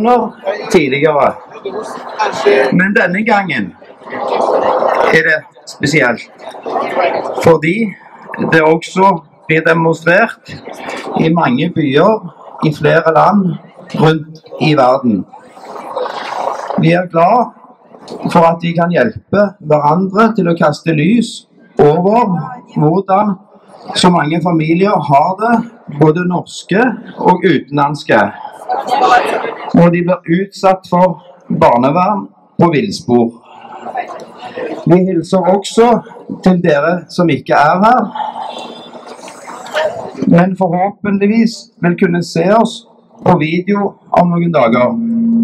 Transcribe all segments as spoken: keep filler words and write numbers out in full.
aksjoner tidligere. Men denne gangen er det spesielt, fordi det også blir demonstrert i mange byer i flere land rundt i verden. Vi er glad for at vi kan hjelpe hverandre til å kaste lys over hvordan så mange familier har det, både norske og utenlandske, når de blir utsatt for barnevern og villspor. Vi hilser også til dere som ikke er her, men forhåpentligvis vil kunne se oss på video om noen dager.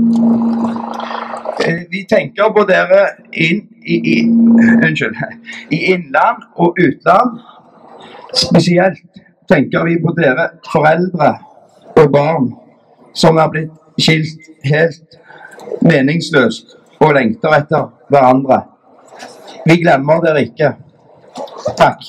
Vi tenker på dere inn i, i, unnskyld, i innland og utland. Spesielt tenker vi på dere foreldre og barn som er blitt skilt helt meningsløst og lengter etter hverandre. Vi glemmer dere ikke. Takk.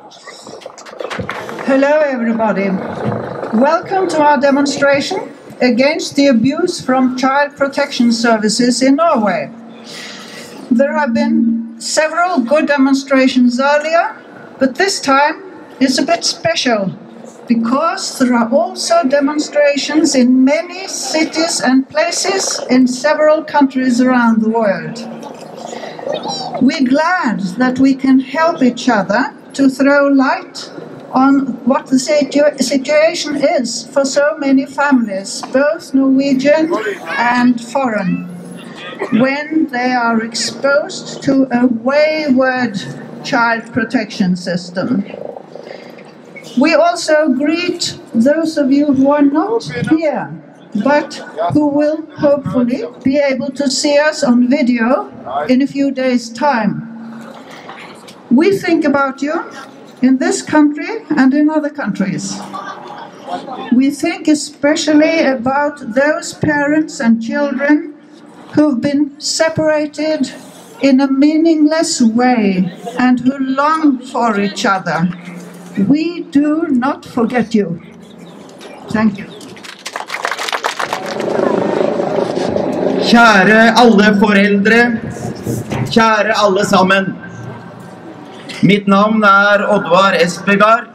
Hello everybody. Welcome to our demonstration against the abuse from Child Protection Services in Norway. There have been several good demonstrations earlier, but this time is a bit special because there are also demonstrations in many cities and places in several countries around the world. We're glad that we can help each other to throw light on what the situ situation is for so many families, both Norwegian and foreign, when they are exposed to a wayward child protection system. We also greet those of you who are not here, but who will hopefully be able to see us on video in a few days' time. We think about you in this country and in other countries. We think especially about those parents and children who've been separated in a meaningless way and who long for each other. We do not forget you. Thank you. Kjære alle foreldre, kjære alle sammen. Mitt navn er Oddvar Espegard.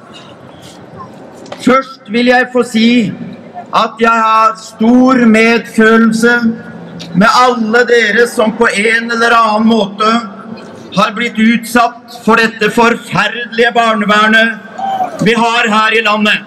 Først vil jeg få si at jeg har stor medfølelse med alle dere som på en eller annen måte har blitt utsatt for dette forferdelige barnevernet vi har her i landet.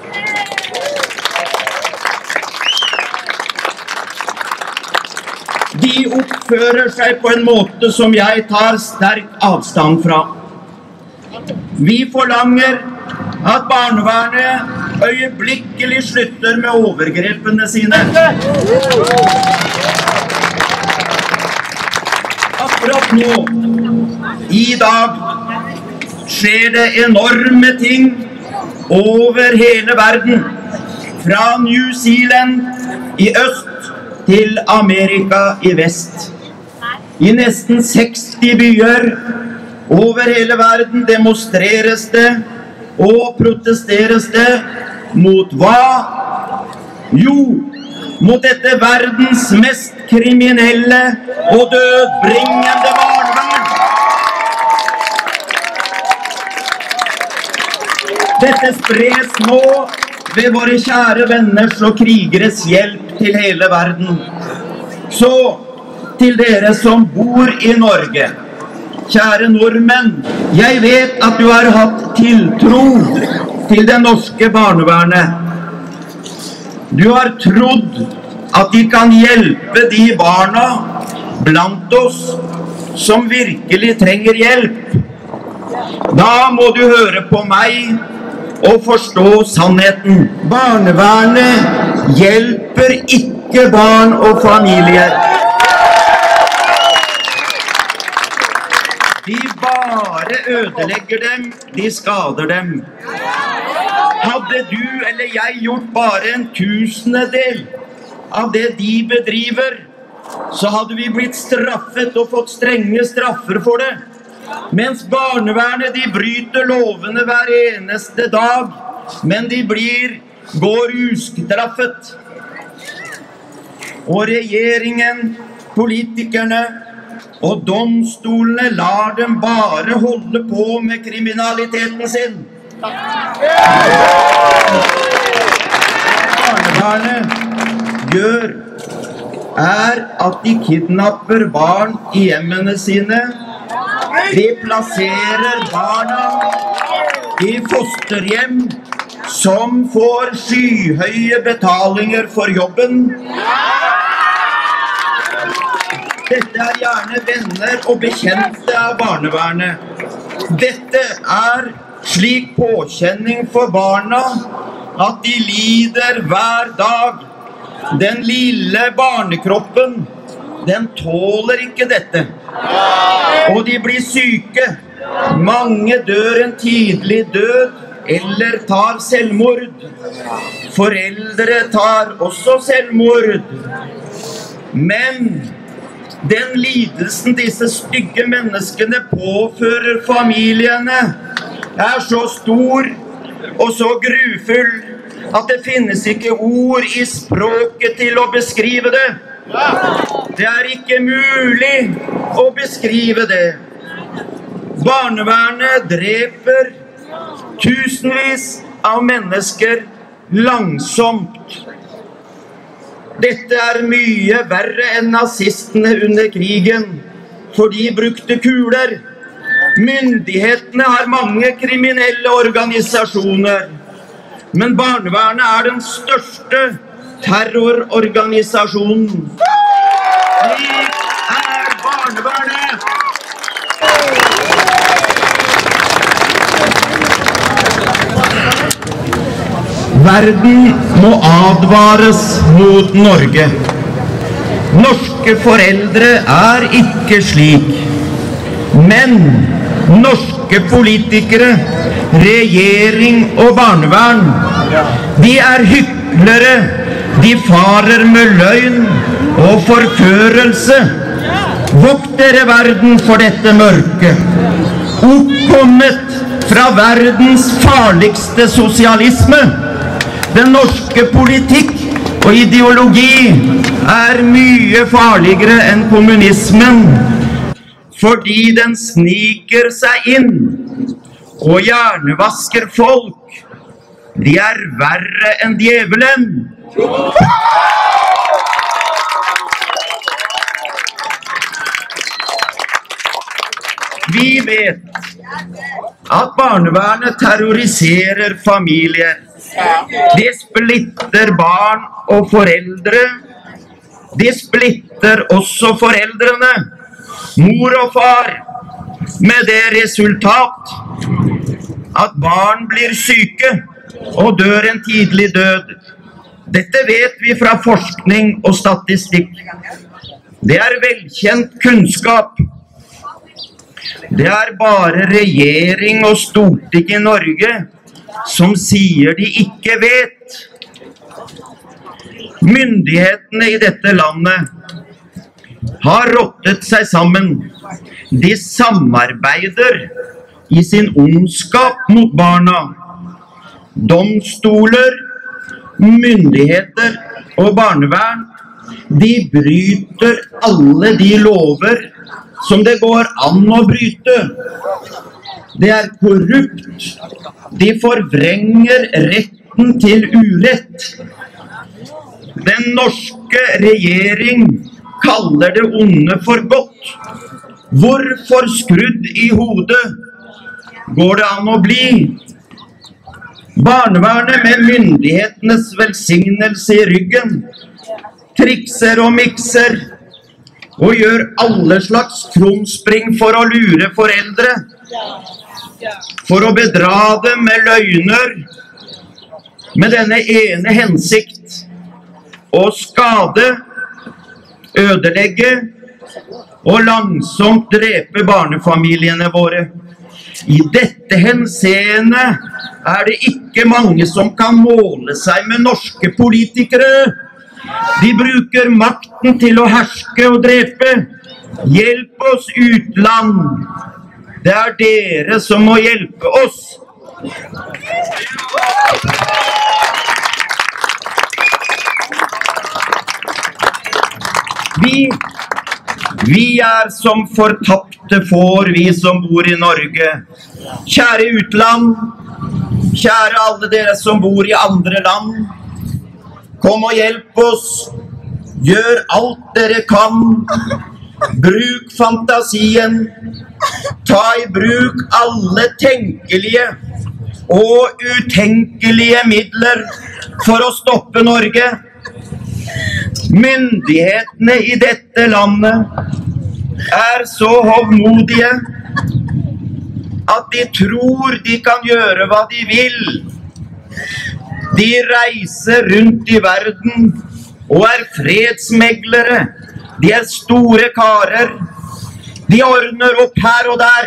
De oppfører seg på en måte som jeg tar sterk avstand fra. Vi forlanger at barnevernet øyeblikkelig slutter med overgrepene sine. Akkurat nå, i dag, skjer det enorme ting over hele verden. Fra New Zealand i øst til Amerika i vest. I nesten seksti byer over hele verden demonstreres det og protesteres det mot hva? Jo, mot dette verdens mest kriminelle og dødbringende barnevern. Dette spres nå ved våre kjære venners og krigeres hjelp til hele verden. Så til dere som bor i Norge, kjære nordmenn, jeg vet at du har hatt tiltro til det norske barnevernet. Du har trodd at de kan hjelpe de barna blant oss som virkelig trenger hjelp. Da må du høre på meg og forstå sannheten. Barnevernet hjelper ikke barn og familier. De bare ødelegger dem, de skader dem. Hadde du eller jeg gjort bare en tusendedel av det de bedriver, så hadde vi blitt straffet og fått strenge straffer for det. Mens barnevernet, de bryter lovene hver eneste dag, men de blir, går ustraffet. og regjeringen, politikerne og domstolene lar dem bare holde på med kriminaliteten sin. Barnevernet gjør er at de kidnapper barn i hjemmene sine. De plasserer barna i fosterhjem som får skyhøye betalinger for jobben. Dette er gjerne venner og bekjente av barnevernet. Dette er slik påkjenning for barna at de lider hver dag. Den lille barnekroppen, den tåler ikke dette. Og de blir syke. Mange dør en tidlig død eller tar selvmord. Foreldre tar også selvmord. Men den lidelsen disse stygge menneskene påfører familiene er så stor og så grufull at det finnes ikke ord i språket til å beskrive det. Det er ikke mulig å beskrive det. Barnevernet dreper tusenvis av mennesker langsomt. Dette er mye verre enn nazistene under krigen, for de brukte kuler. Myndighetene har mange kriminelle organisasjoner, men barnevernet er den største terrororganisasjonen. Slik er barnevernet! Verden må advares mot Norge. Norske foreldre er ikke slik. Men norske politikere, regjering og barnevern, de er hyklere. De farer med løgn og forførelse. Vokt dere verden for dette mørke. Oppkommet fra verdens farligste sosialisme. Den norske politikk og ideologi er mye farligere enn kommunismen, fordi den sniker seg inn og hjernevasker folk. De er verre enn djevelen. Vi vet at barnevernet terroriserer familier. De splitter barn og foreldre. De splitter også foreldrene, mor og far, med det resultat at barn blir syke og dør en tidlig død. Dette vet vi fra forskning og statistikk. Det er velkjent kunnskap. Det er bare regjering og storting i Norge som sier de ikke vet. Myndighetene i dette landet har rottet seg sammen. De samarbeider i sin ondskap mot barna. Domstoler, myndigheter og barnevern, de bryter alle de lover som det går an å bryte. Det er korrupt. De forvrenger retten til urett. Den norske regjering kaller det onde for godt. Hvorfor skrudd i hodet går det an å bli? Barnevernet med myndighetenes velsignelse i ryggen trikser og mikser og gjør alle slags krumspring for å lure foreldre, for å bedra dem med løgner, med denne ene hensikt: å skade, ødelegge og langsomt drepe barnefamiliene våre. I dette henseende er det ikke mange som kan måle seg med norske politikere. De bruker makten til å herske og drepe. Hjelp oss, utland. Det er dere som må hjelpe oss. Vi, vi er som fortapte får, vi som bor i Norge. Kjære utland, kjære alle dere som bor i andre land, kom og hjelp oss, gjør alt dere kan, bruk fantasien, ta i bruk alle tenkelige og utenkelige midler for å stoppe Norge. Myndighetene i dette landet er så hovmodige at de tror de kan gjøre hva de vil. De reiser rundt i verden og er fredsmeglere. De er store karer. De ordner opp her og der.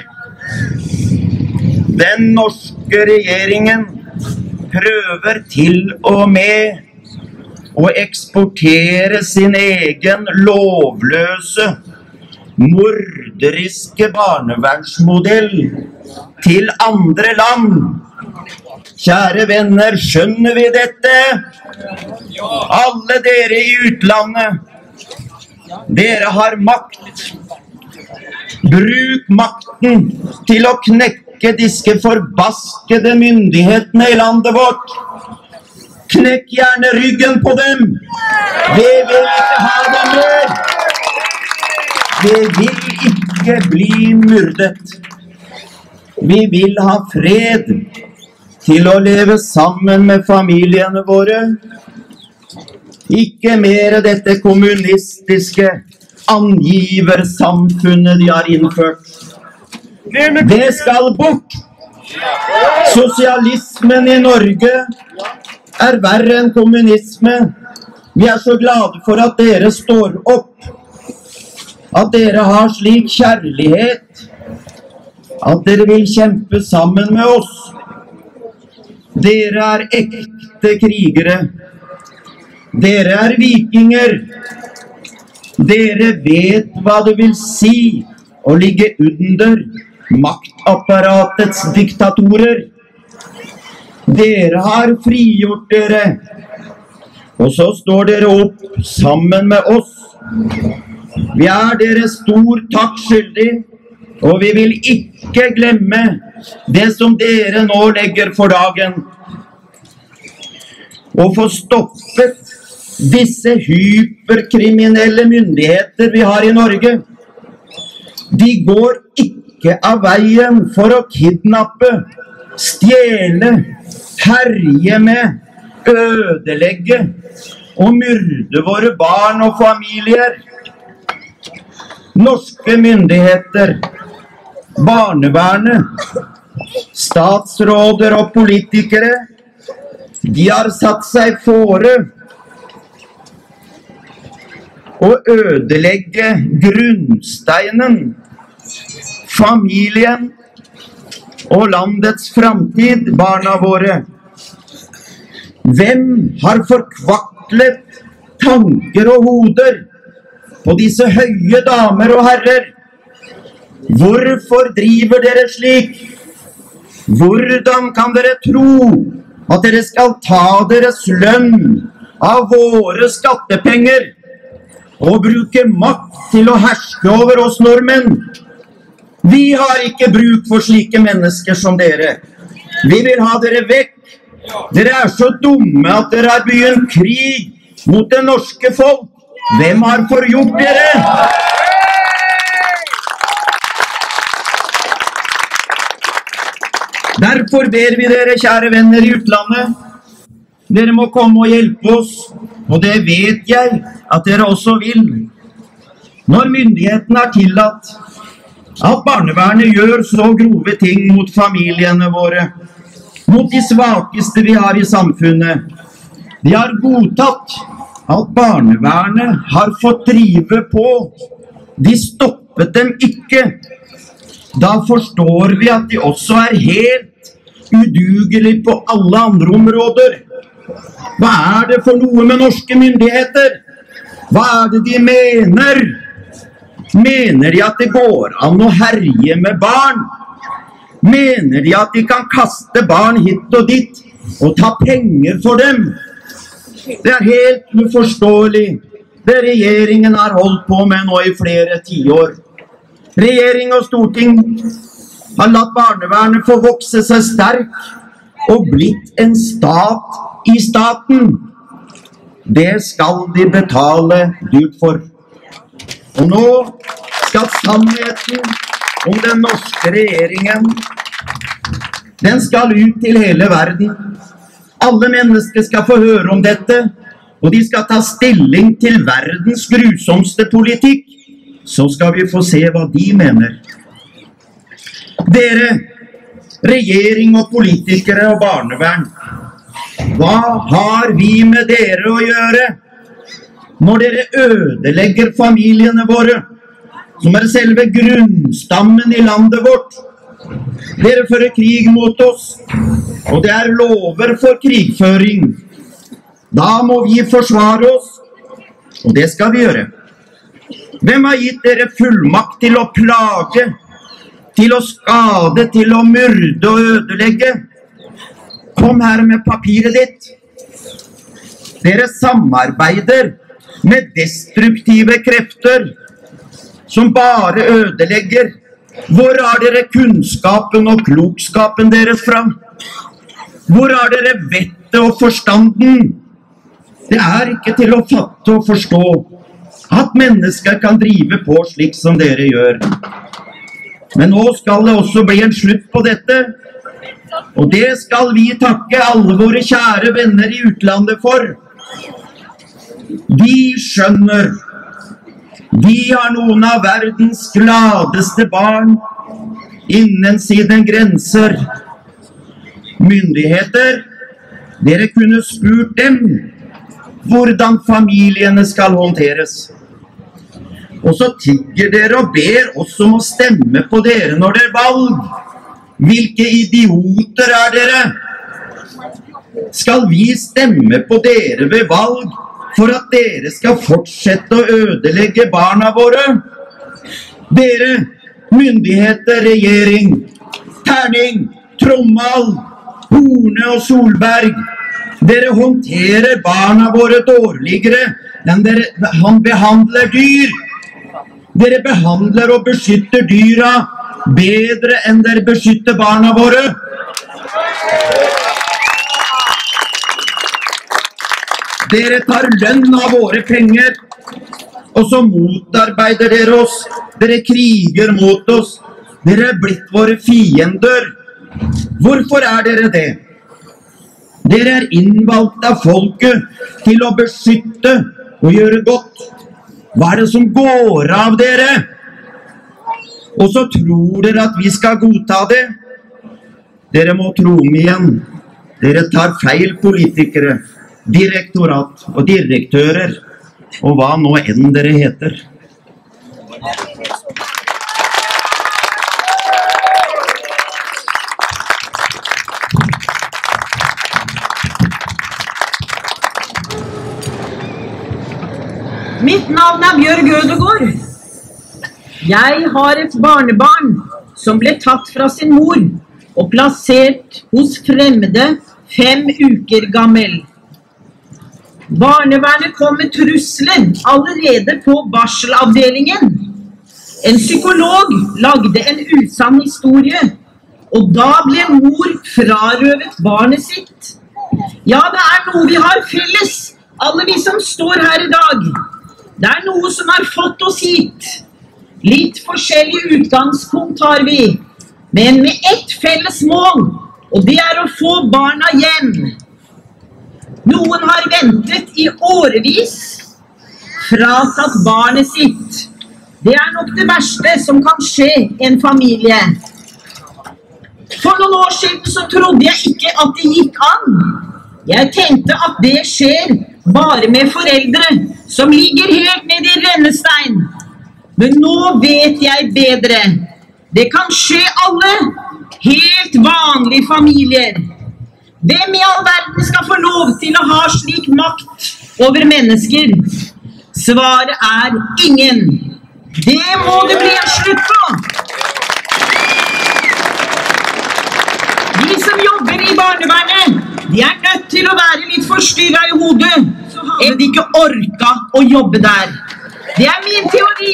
Den norske regjeringen prøver til og med å eksportere sin egen lovløse, morderiske barnevernsmodell til andre land. Kjære venner, skjønner vi dette? Alle dere i utlandet, dere har makt. Bruk makten til å knekke disse forbaskede myndighetene i landet vårt. Knekk gjerne ryggen på dem. Vi vil ikke ha dem mer. Vi vil ikke bli myrdet. Vi vil ha fred til å leve sammen med familiene våre. Ikke mer dette kommunistiske angiversamfunnet de har innført. Det skal bort. Sosialismen i Norge er verre enn kommunisme. Vi er så glade for at dere står opp, at dere har slik kjærlighet, at dere vil kjempe sammen med oss. Dere er ekte krigere. Dere er vikinger. Dere vet hva det vil si å ligge under maktapparatets diktatorer. Dere har frigjort dere, og så står dere opp sammen med oss. Vi er dere stor takk skyldig, og vi vil ikke glemme det som dere nå legger for dagen. Å få stoppet disse hyperkriminelle myndigheter vi har i Norge. De går ikke av veien for å kidnappe, stjele, herje med, ødelegge og myrde våre barn og familier. Norske myndigheter, barnevernet, statsråder og politikere, de har satt seg fore å ødelegge grunnsteinen, familien og landets framtid, barna våre. Hvem har forkvaklet tanker og hoder på disse høye damer og herrer? Hvorfor driver dere slik? Hvordan kan dere tro at dere skal ta deres lønn av våre skattepenger og bruke makt til å herske over oss nordmenn? Vi har ikke bruk for slike mennesker som dere. Vi vil ha dere vekk. Dere er så dumme at dere har begynt krig mot det norske folk. Hvem har forgjort dere? Derfor ber vi dere, kjære venner i utlandet, dere må komme og hjelpe oss, og det vet jeg at dere også vil. Når myndighetene har tillatt at barnevernet gjør så grove ting mot familiene våre, mot de svakeste vi har i samfunnet, de har godtatt at barnevernet har fått drive på, de stoppet dem ikke. Da forstår vi at de også er helt udugelige på alle andre områder. Hva er det for noe med norske myndigheter? Hva er det de mener? Mener de at det går an å herje med barn? Mener de at de kan kaste barn hit og dit og ta penger for dem? Det er helt uforståelig. det regjeringen har holdt på med nå i flere tiår. Regjering og storting har latt barnevernet få vokse seg sterk og blitt en stat i staten. Det skal de betale dyrt for. Og nå skal sannheten om den norske regjeringen, den skal ut til hele verden. Alle mennesker skal få høre om dette, og de skal ta stilling til verdens grusomste politikk. Så skal vi få se hva de mener. Dere, regjering og politikere og barnevern, hva har vi med dere å gjøre når dere ødelegger familiene våre, som er selve grunnstammen i landet vårt? Dere fører krig mot oss, og det er lover for krigføring. Da må vi forsvare oss, og det skal vi gjøre. Hvem har gitt dere fullmakt til å plage, til å skade, til å myrde og ødelegge? Kom her med papiret ditt. Dere samarbeider med destruktive krefter som bare ødelegger. Hvor har dere kunnskapen og klokskapen deres fra? Hvor har dere vettet og forstanden? Det er ikke til å fatte og forstå at mennesker kan drive på slik som dere gjør. Men nå skal det også bli en slutt på dette, og det skal vi takke alle våre kjære venner i utlandet for. De skjønner, de har noen av verdens gladeste barn innen sine grenser. Myndigheter, dere kunne spurt dem hvordan familiene skal håndteres. Og så tigger dere og ber oss om å stemme på dere når det er valg. Hvilke idioter er dere? Skal vi stemme på dere ved valg for at dere skal fortsette å ødelegge barna våre? Dere, myndigheter, regjering, Terning, Trommal, Horne og Solberg, dere håndterer barna våre dårligere enn dere han behandler dyr. Dere behandler og beskytter dyra bedre enn dere beskytter barna våre. Dere tar lønn av våre penger, og så motarbeider dere oss. Dere kriger mot oss. Dere er blitt våre fiender. Hvorfor er dere det? Dere er innvalgt av folket til å beskytte og gjøre godt. Hva er det som går av dere? Og så tror dere at vi skal godta det? Dere må tro om igjen. Dere tar feil, politikere, direktorat og direktører, og hva nå enn dere heter. Mitt navn er Bjørg Ødegård. Jeg har et barnebarn som ble tatt fra sin mor og plassert hos fremmede fem uker gammel. Barnevernet kom med trusler allerede på barselavdelingen. En psykolog lagde en usann historie, og da ble mor frarøvet barnet sitt. Ja, det er noe vi har felles, alle vi som står her i dag. Det er noe som har fått oss hit. Litt forskjellig utgangspunkt har vi, men med ett felles mål, og det er å få barna hjem. Noen har ventet i årevis, fratatt barnet sitt. Det er nok det verste som kan skje en familie. For noen år siden så trodde jeg ikke at det gikk an. Jeg tenkte at det skjer bare med foreldre som ligger helt nede i rennestein. Men nå vet jeg bedre. Det kan skje alle, helt vanlige familier. Hvem i all verden skal få lov til å ha slik makt over mennesker? Svaret er ingen. Det må det bli en slutt på. De som jobber i barnevernet, de er nødt til å være litt forstyrret i hodet. Så eller de ikke orket å jobbe der. Det er min teori.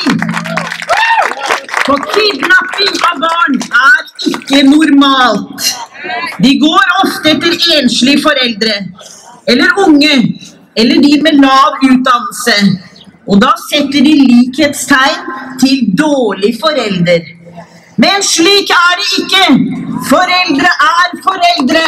For kidnapping av barn er ikke normalt. De går ofte etter enslige foreldre, eller unge, eller de med lav utdannelse. Og da setter de likhetstegn til dårlig forelder. Men slik er det ikke. Foreldre er foreldre.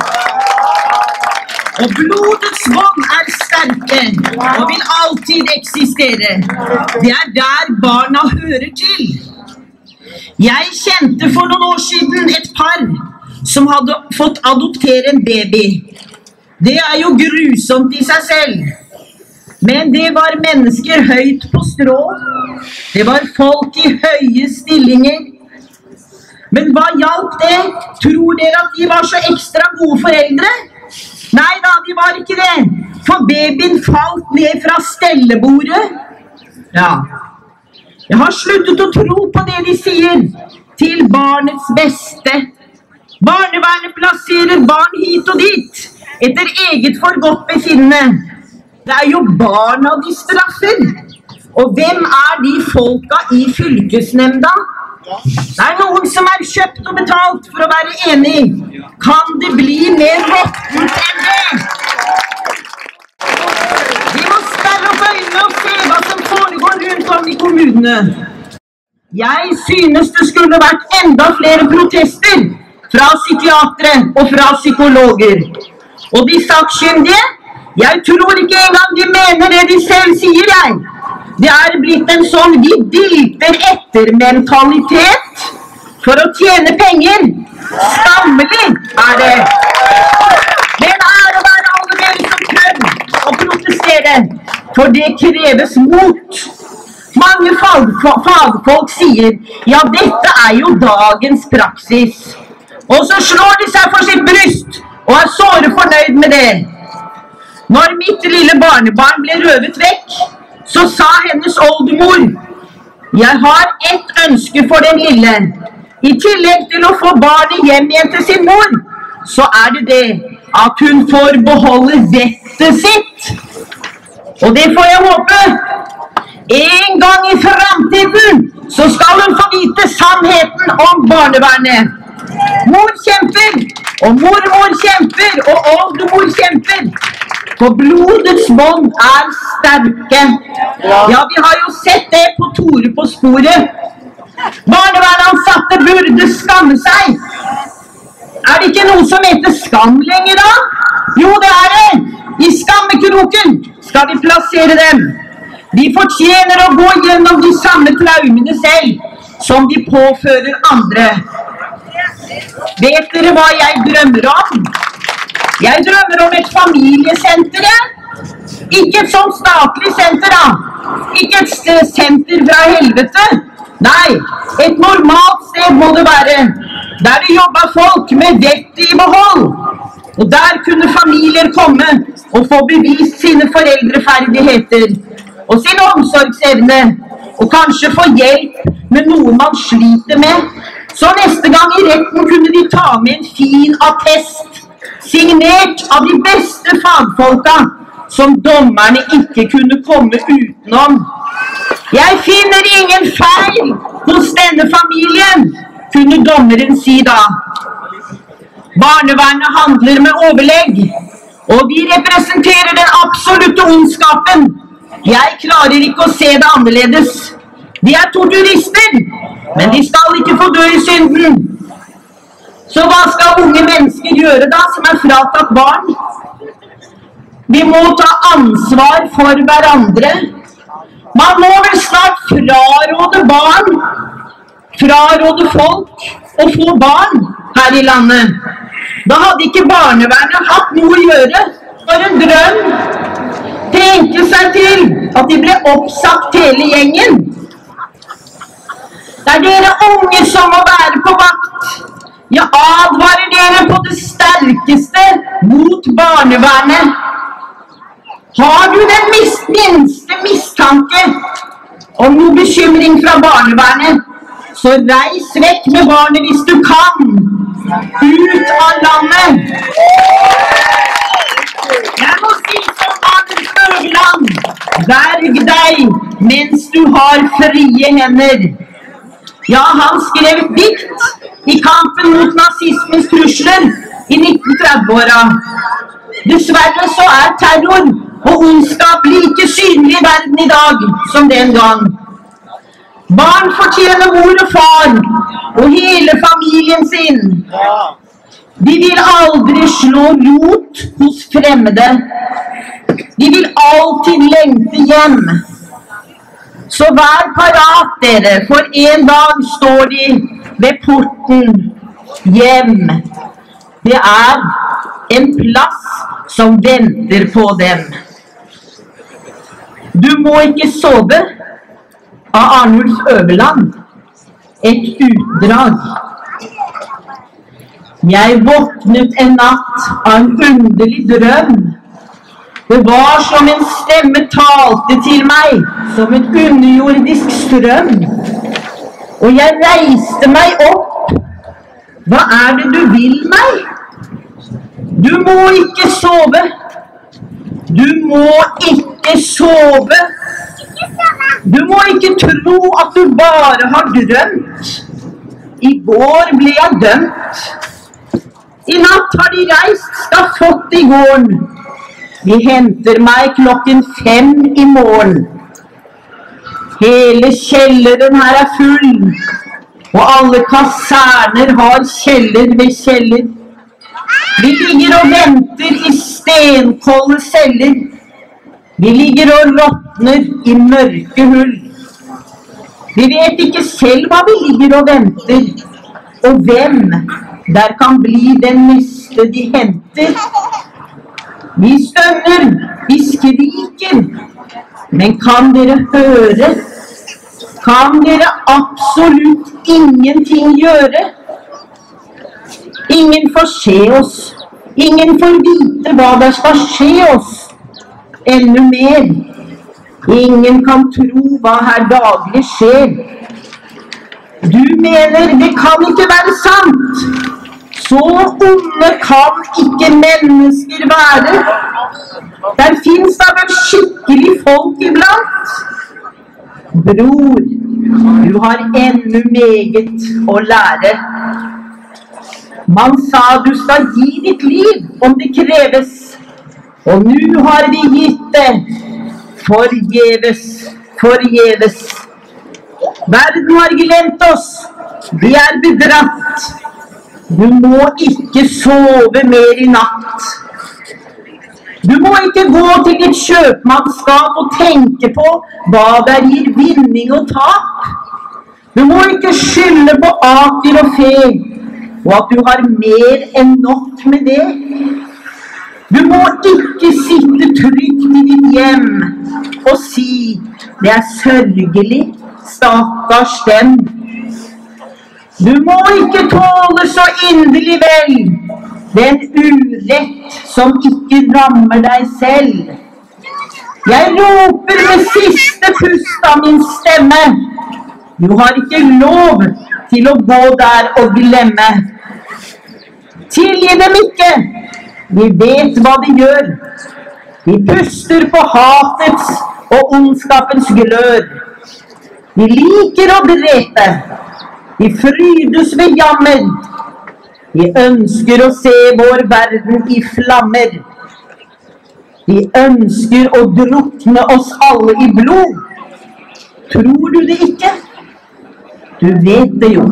Og blodets bånd er sterke og vil alltid eksistere. Det er der barna hører til. Jeg kjente for noen år siden et par som hadde fått adoptere en baby. Det er jo grusomt i seg selv. Men det var mennesker høyt på strå. Det var folk i høye stillinger. Men hva hjalp det? Tror dere at de var så ekstra gode foreldre? Nei da, de var ikke det. For babyen falt ned fra stellebordet. Ja. Jeg har sluttet å tro på det de sier. Til barnets beste. Barnevernet plasserer barn hit og dit. Etter eget forgodtbefinnende. Det er jo barna de straffer. Og hvem er de folka i fylkesnemnda? Det er noen som er kjøpt og betalt for å være enig. Kan det bli mer råttent enn det? Vi må sperre opp øynene og se hva som foregår rundt om i kommunene. Jeg synes det skulle vært enda flere protester fra psykiatere og fra psykologer. Og de sakkyndige, jeg tror ikke engang de mener det de selv sier, jeg. Det er blitt en sånn vi dilter etter mentalitet for å tjene penger. Skammelig er det. Men er å være alle dere som tør å protestere, for det kreves mot. Mange fagfolk sier, ja, dette er jo dagens praksis. Og så slår de seg for sitt bryst og er såre fornøyd med det. Når mitt lille barnebarn ble røvet vekk, så sa hennes oldemor, jeg har ett ønske for den lille. I tillegg til å få barnet hjem igjen til sin mor, så er det det at hun får beholde vettet sitt. Og det får jeg håpe. En gang i fremtiden så skal hun få vite sannheten om barnevernet. Mor kjemper, og mormor kjemper, og oldemor kjemper. For blodets bånd er sterke. Ja, vi har jo sett det på Tore på sporet. Barnevernansatte burde skamme seg. Er det ikke noe som heter skam lenger da? Jo, det er det. I skammekroken skal vi plassere dem. De fortjener å gå gjennom de samme traumene selv, som de påfører andre. Vet dere hva jeg drømmer om? Jeg drømmer om et familiesenter, ja. Ikke et sånt statlig senter, da. Ikke et senter fra helvete. Nei, et normalt sted må det være. Der det jobber folk med vett i behold. Og der kunne familier komme og få bevist sine foreldreferdigheter og sin omsorgsevne. Og kanskje få hjelp med noe man sliter med. Så neste gang i retten kunne de ta med en fin attest. Signert av de beste fagfolka, som dommerne ikke kunne komme utenom. Jeg finner ingen feil hos denne familien, kunne dommeren si da. Barnevernet handler med overlegg, og de representerer den absolutte ondskapen. Jeg klarer ikke å se det annerledes. De er torturister, men de skal ikke få dø i synden. Så hva skal unge mennesker gjøre da, som er fratatt barn? Vi må ta ansvar for hverandre. Man må vel snart fraråde barn, fraråde folk å få barn her i landet. Da hadde ikke barnevernet hatt noe å gjøre. For en drøm. Tenke seg til at de ble oppsagt hele gjengen. Det er dere unge som må være på vakt. Jeg advarer dere på det sterkeste mot barnevernet. Har du den minste mistanke om noe bekymring fra barnevernet, så reis vekk med barnet hvis du kan. Ut av landet. Jeg må si som barnets deg mens du har frie hender. Ja, han skrev et dikt i kampen mot nazismens trusler i nitten tretti-åra. Dessverre så er terror og ondskap like synlig i verden i dag som den gang. Barn fortjener mor og far og hele familien sin. De vil aldri slå rot hos fremmede. De vil alltid lengte hjem. Så vær parat dere, for en dag står de ved porten hjem. Det er en plass som venter på dem. Du må ikke sove av Arnulf Øverland. Et utdrag. Jeg våknet en natt av en underlig drøm. Det var som en stemme talte til meg, som en underjordisk strøm. Og jeg reiste meg opp. Hva er det du vil meg? Du må ikke sove. Du må ikke sove. Du må ikke tro at du bare har drømt. I går ble jeg dømt. I natt har de reist stafott i gården. De henter meg klokken fem i morgen. Hele kjelleren her er full, og alle kaserner har kjeller ved kjeller. Vi ligger og venter i stenkolde celler. Vi ligger og råtner i mørke hull. Vi vet ikke selv hva vi ligger og venter, og hvem der kan bli den neste de henter. Vi stønner, vi skriker, men kan dere høre? Kan dere absolutt ingenting gjøre? Ingen får se oss, ingen får vite hva der skal skje oss. Enda mer, ingen kan tro hva her daglig skjer. Du mener det kan ikke være sant. Så onde kan ikke mennesker være. Der finnes da vel skikkelig folk iblant. Bror, du har ennå meget å lære. Man sa du skal gi ditt liv om det kreves, og nå har vi gitt det forgjeves, forgjeves. Verden har glemt oss, vi er bedratt. Du må ikke sove mer i natt. Du må ikke gå til ditt kjøpmannskap og tenke på hva der gir vinning og tap. Du må ikke skylde på aker og fe, og at du har mer enn nok med det. Du må ikke sitte trygt i ditt hjem og si det er sørgelig, stakkars dem. Du må ikke tåle så inderlig vel den urett som ikke rammer deg selv. Jeg roper med siste pust av min stemme. Du har ikke lov til å gå der og glemme. Tilgi dem ikke. Vi vet hva de gjør. De puster på hatets og ondskapens glør. De liker å drepe. De frydes ved jammer. De ønsker å se vår verden i flammer. De ønsker å drukne oss alle i blod. Tror du det ikke? Du vet det jo.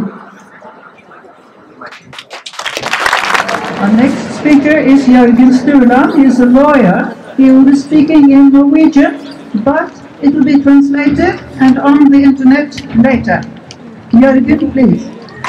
Our next speaker is Jørgen Stuland. He is a lawyer. He will be speaking in Norwegian, but it will be translated and on the internet later. Jørgen, please.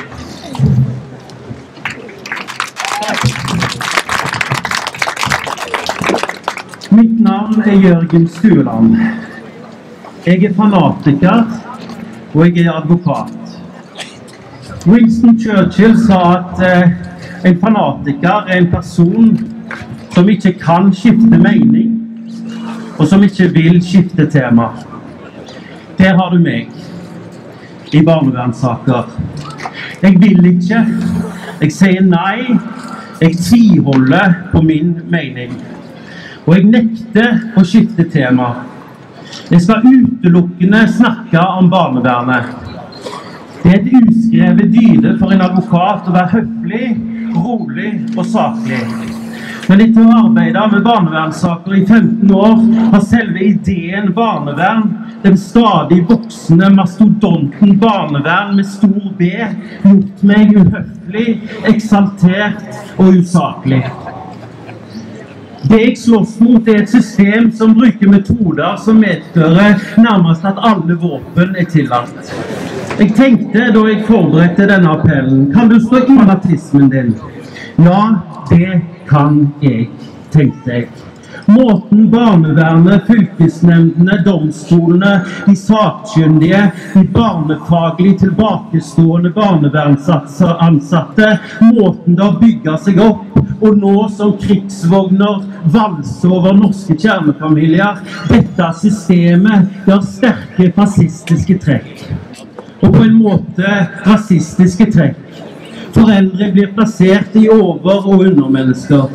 Mitt navn er Jørgen Stuland. Jeg er fanatiker, og jeg er advokat. Winston Churchill sa at eh, en fanatiker er en person som ikke kan skifte mening, og som ikke vil skifte tema. Der har du meg. I barnevernssaker. Jeg vil ikke, jeg sier nei, jeg tviholder på min mening. Og jeg nekter å skifte tema. Jeg skal utelukkende snakke om barnevernet. Det er et uskrevet dyde for en advokat å være høflig, rolig og saklig. Men etter å arbeide med barnevernssaker i femten år har selve ideen barnevern, den stadig voksende mastodonten barnevern med stor B, gjort meg uhøflig, eksaltert og usaklig. Det jeg slåss mot er et system som bruker metoder som medfører nærmest at alle våpen er tillatt. Jeg tenkte da jeg forberedte denne appellen, kan du stå i fanatismen din? Ja, det kan jeg, tenkte jeg. Måten barnevernet, fylkesnemndene, domstolene, de sakkyndige, de barnefaglig tilbakestående barnevernsansatte, måten det har bygget seg opp, og nå som krigsvogner valser over norske kjernefamilier, dette systemet har sterke fascistiske trekk. Og på en måte rasistiske trekk. Foreldre blir plassert i over- og undermennesker.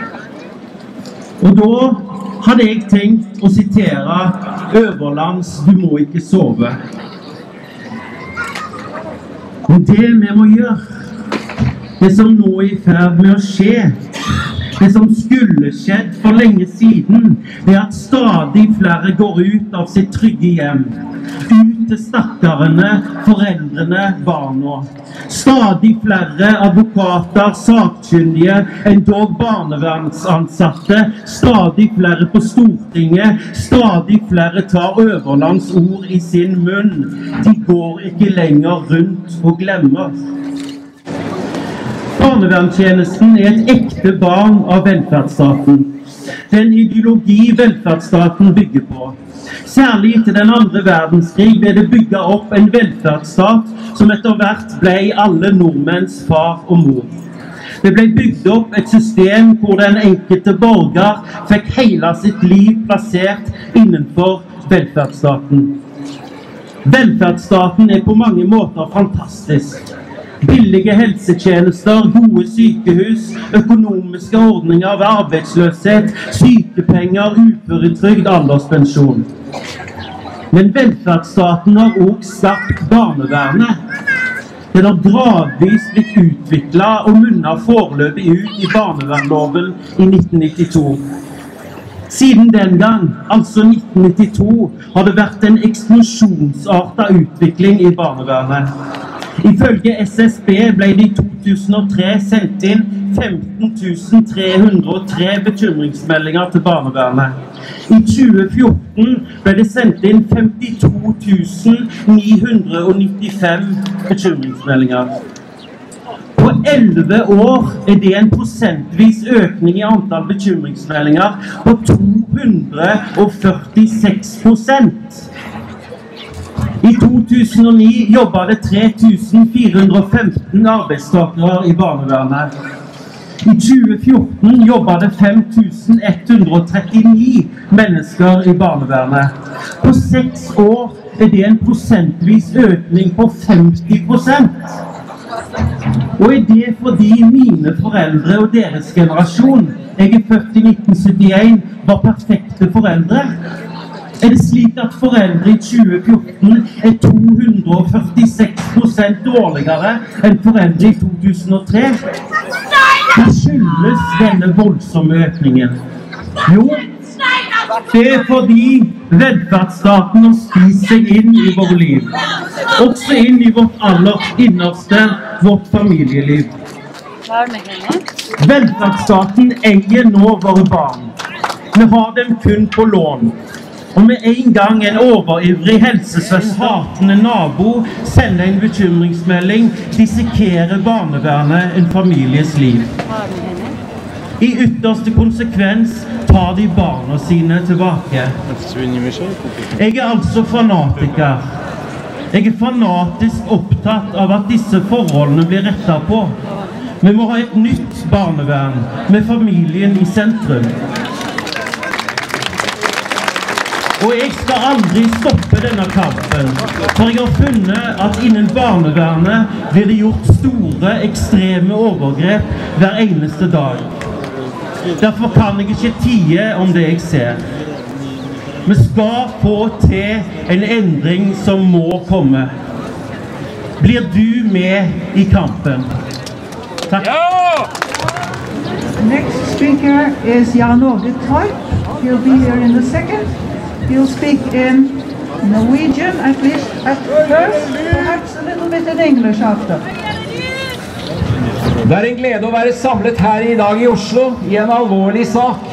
Og da hadde jeg tenkt å sitere Øverlands «Du må ikke sove». Og det vi må gjøre, det som nå er i ferd med å skje, det som skulle skjedd for lenge siden, det er at stadig flere går ut av sitt trygge hjem. Ut til stakkarene, foreldrene, barna. Stadig flere advokater, sakkyndige, endog barnevernsansatte, stadig flere på Stortinget, stadig flere tar Øverlands ord i sin munn. De går ikke lenger rundt og glemmer. Barnevernstjenesten er et ekte barn av velferdsstaten. Den ideologi velferdsstaten bygger på. Særlig etter den andre verdenskrig ble det bygget opp en velferdsstat som etter hvert ble alle nordmenns far og mor. Det ble bygd opp et system hvor den enkelte borger fikk hele sitt liv plassert innenfor velferdsstaten. Velferdsstaten er på mange måter fantastisk. Billige helsetjenester, gode sykehus, økonomiske ordninger ved arbeidsløshet, sykepenger, uføretrygd, alderspensjon. Men velferdsstaten har også skapt barnevernet. Den har gradvis blitt utviklet og munnet foreløpig ut i barnevernloven i nitten nittito. Siden den gang, altså nitten nittito, har det vært en eksplosjonsartet utvikling i barnevernet. Ifølge S S B ble det i to tusen og tre sendt inn femten tusen tre hundre og tre bekymringsmeldinger til barnevernet. I tjue fjorten ble det sendt inn femtito tusen ni hundre og nittifem bekymringsmeldinger. På elleve år er det en prosentvis økning i antall bekymringsmeldinger på to hundre og førtiseks prosent. I to tusen og ni jobbet det tre tusen fire hundre og femten arbeidstakere i barnevernet. I tjue fjorten jobbet det fem tusen ett hundre og trettini mennesker i barnevernet. På seks år er det en prosentvis økning på femti prosent. Og er det fordi mine foreldre og deres generasjon, jeg er født i nitten syttien, var perfekte foreldre? Er det slik at foreldre i tjue fjorten er to hundre og førtiseks prosent dårligere enn foreldre i to tusen og tre? Hva skyldes denne voldsomme økningen? Jo, det er fordi velferdsstaten har spist seg inn i våre liv. Også inn i vårt aller innerste, vårt familieliv. Velferdsstaten eier nå våre barn. Vi har dem kun på lån. Og med en gang en overivrig helsesøster, hatende nabo, sender en bekymringsmelding, dissekerer barnevernet en families liv. I ytterste konsekvens tar de barna sine tilbake. Jeg er altså fanatiker. Jeg er fanatisk opptatt av at disse forholdene blir rettet på. Vi må ha et nytt barnevern med familien i sentrum. Og jeg skal aldri stoppe denne kampen, for jeg har funnet at innen barnevernet blir det gjort store, ekstreme overgrep hver eneste dag. Derfor kan jeg ikke tie om det jeg ser. Vi skal få til en endring som må komme. Blir du med i kampen? Takk. Next speaker is Jan Åge Torp. He'll be here in a second. He'll speak in Norwegian, at least at first, perhaps a little bit in English after. Det er en glede å være samlet her i dag i Oslo i en alvorlig sak.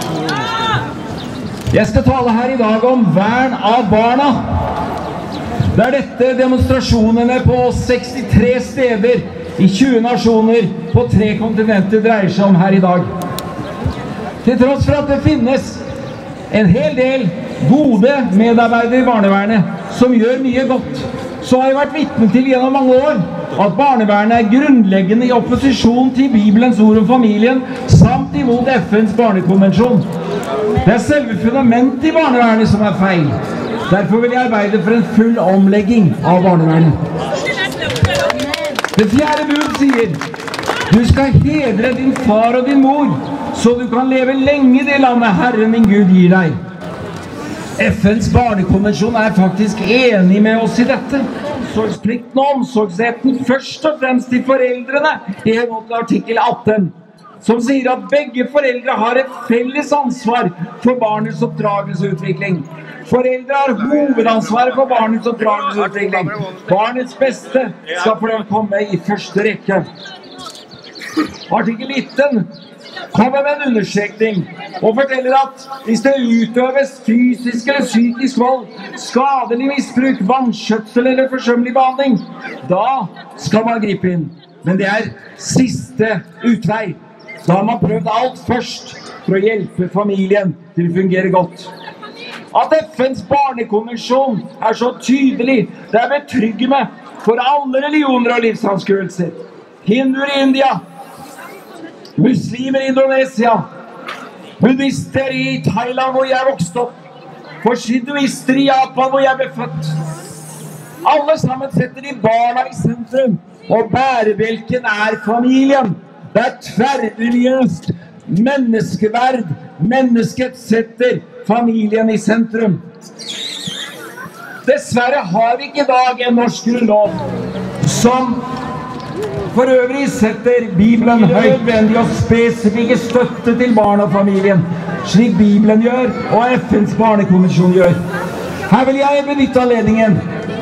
Jeg skal tale her i dag om vern av barna. Det er dette demonstrasjonene på sekstitre steder i tjue nasjoner på tre kontinenter dreier seg om her i dag. Til tross for at det finnes en hel del gode medarbeidere i barnevernet som gjør mye godt, så har jeg vært vitne til gjennom mange år at barnevernet er grunnleggende i opposisjon til Bibelens ord om familien, samt imot F N's barnekonvensjon. Det er selve fundamentet i barnevernet som er feil. Derfor vil jeg arbeide for en full omlegging av barnevernet. Det fjerde bud sier: du skal hedre din far og din mor, så du kan leve lenge i det landet Herren din Gud gir deg. F N's barnekonvensjon er faktisk enig med oss i dette. Omsorgsplikten og omsorgsretten først og fremst til foreldrene i henhold til artikkel atten, som sier at begge foreldre har et felles ansvar for barnets oppdragelse og utvikling. Foreldre har hovedansvaret for barnets oppdragelse og utvikling. Barnets beste skal for dem komme i første rekke. Artikkel nitten kommer med en understrekning og forteller at hvis det utøves fysisk eller psykisk vold, skadelig misbruk, vanskjøtsel eller forsømmelig behandling, da skal man gripe inn. Men det er siste utvei. Da har man prøvd alt først for å hjelpe familien til å fungere godt. At F N's barnekonvensjon er så tydelig, det er betryggende for alle religioner og livsanskuelser. Hinduer i India, muslimer i Indonesia, buddhister i Thailand hvor jeg vokste opp, shintoister i Japan hvor jeg ble født. Alle sammen setter de barna i sentrum, og bærebjelken er familien. Det er tverrreligiøst. Menneskeverd, mennesket setter familien i sentrum. Dessverre har vi ikke i dag en norsk grunnlov som for øvrig setter Bibelen høyt nødvendig og spesifikke støtte til barn og familien, slik Bibelen gjør og F N's barnekonvensjon gjør. Her vil jeg benytte anledningen,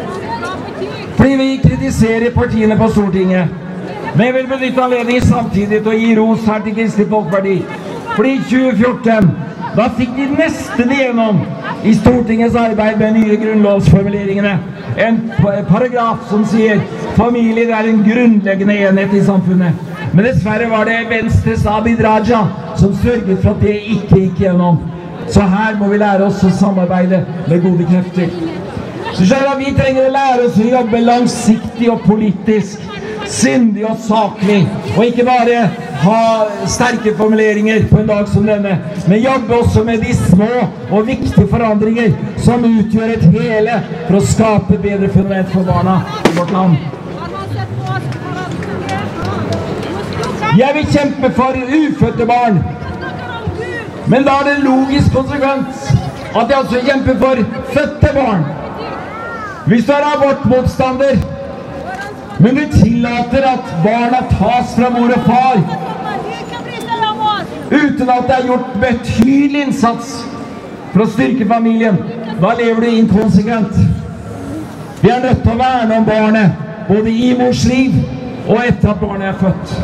fordi vi kritiserer partiene på Stortinget, men jeg vil benytte anledningen samtidig til å gi ros her til Kristelig Folkeparti. Fordi i tjue fjorten, da fikk de nesten igjennom i Stortingets arbeid med nye grunnlovsformuleringene en paragraf som sier familien er en grunnleggende enhet i samfunnet. Men dessverre var det Venstres Abid Raja som sørget for at det ikke gikk gjennom. Så her må vi lære oss å samarbeide med gode krefter. Så skjønner vi trenger å lære oss å jobbe langsiktig og politisk, sindig og saklig, og ikke bare ha sterke formuleringer på en dag som denne, men jobbe også med de små og viktige forandringer som utgjør et hele for å skape bedre fundament for barna i vårt land. Jeg vil kjempe for ufødte barn, men da er det en logisk konsekvens at jeg også kjemper for fødte barn. Hvis du er abortmotstander, men du tillater at barna tas fra mor og far, uten at det er gjort betydelig innsats for å styrke familien, da lever du inkonsekvent. Vi er nødt til å verne om barnet, både i mors liv og etter at barnet er født.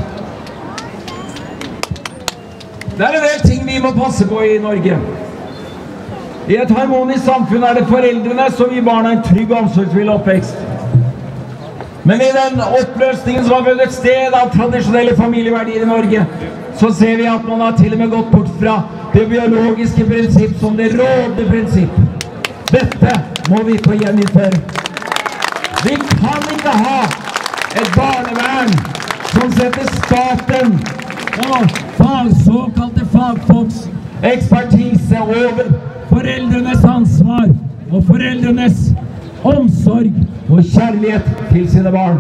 Det er en del ting vi må passe på i Norge. I et harmonisk samfunn er det foreldrene som gir barna en trygg og omsorgsfull oppvekst. Men i den oppløsningen som har funnet sted av tradisjonelle familieverdier i Norge, så ser vi at man har til og med gått bort fra det biologiske prinsipp som det rådende prinsipp. Dette må vi få gjeninnføre. Vi kan ikke ha et barnevern som setter staten og fag, såkalte fagfolks ekspertise over foreldrenes ansvar og foreldrenes omsorg og kjærlighet til sine barn.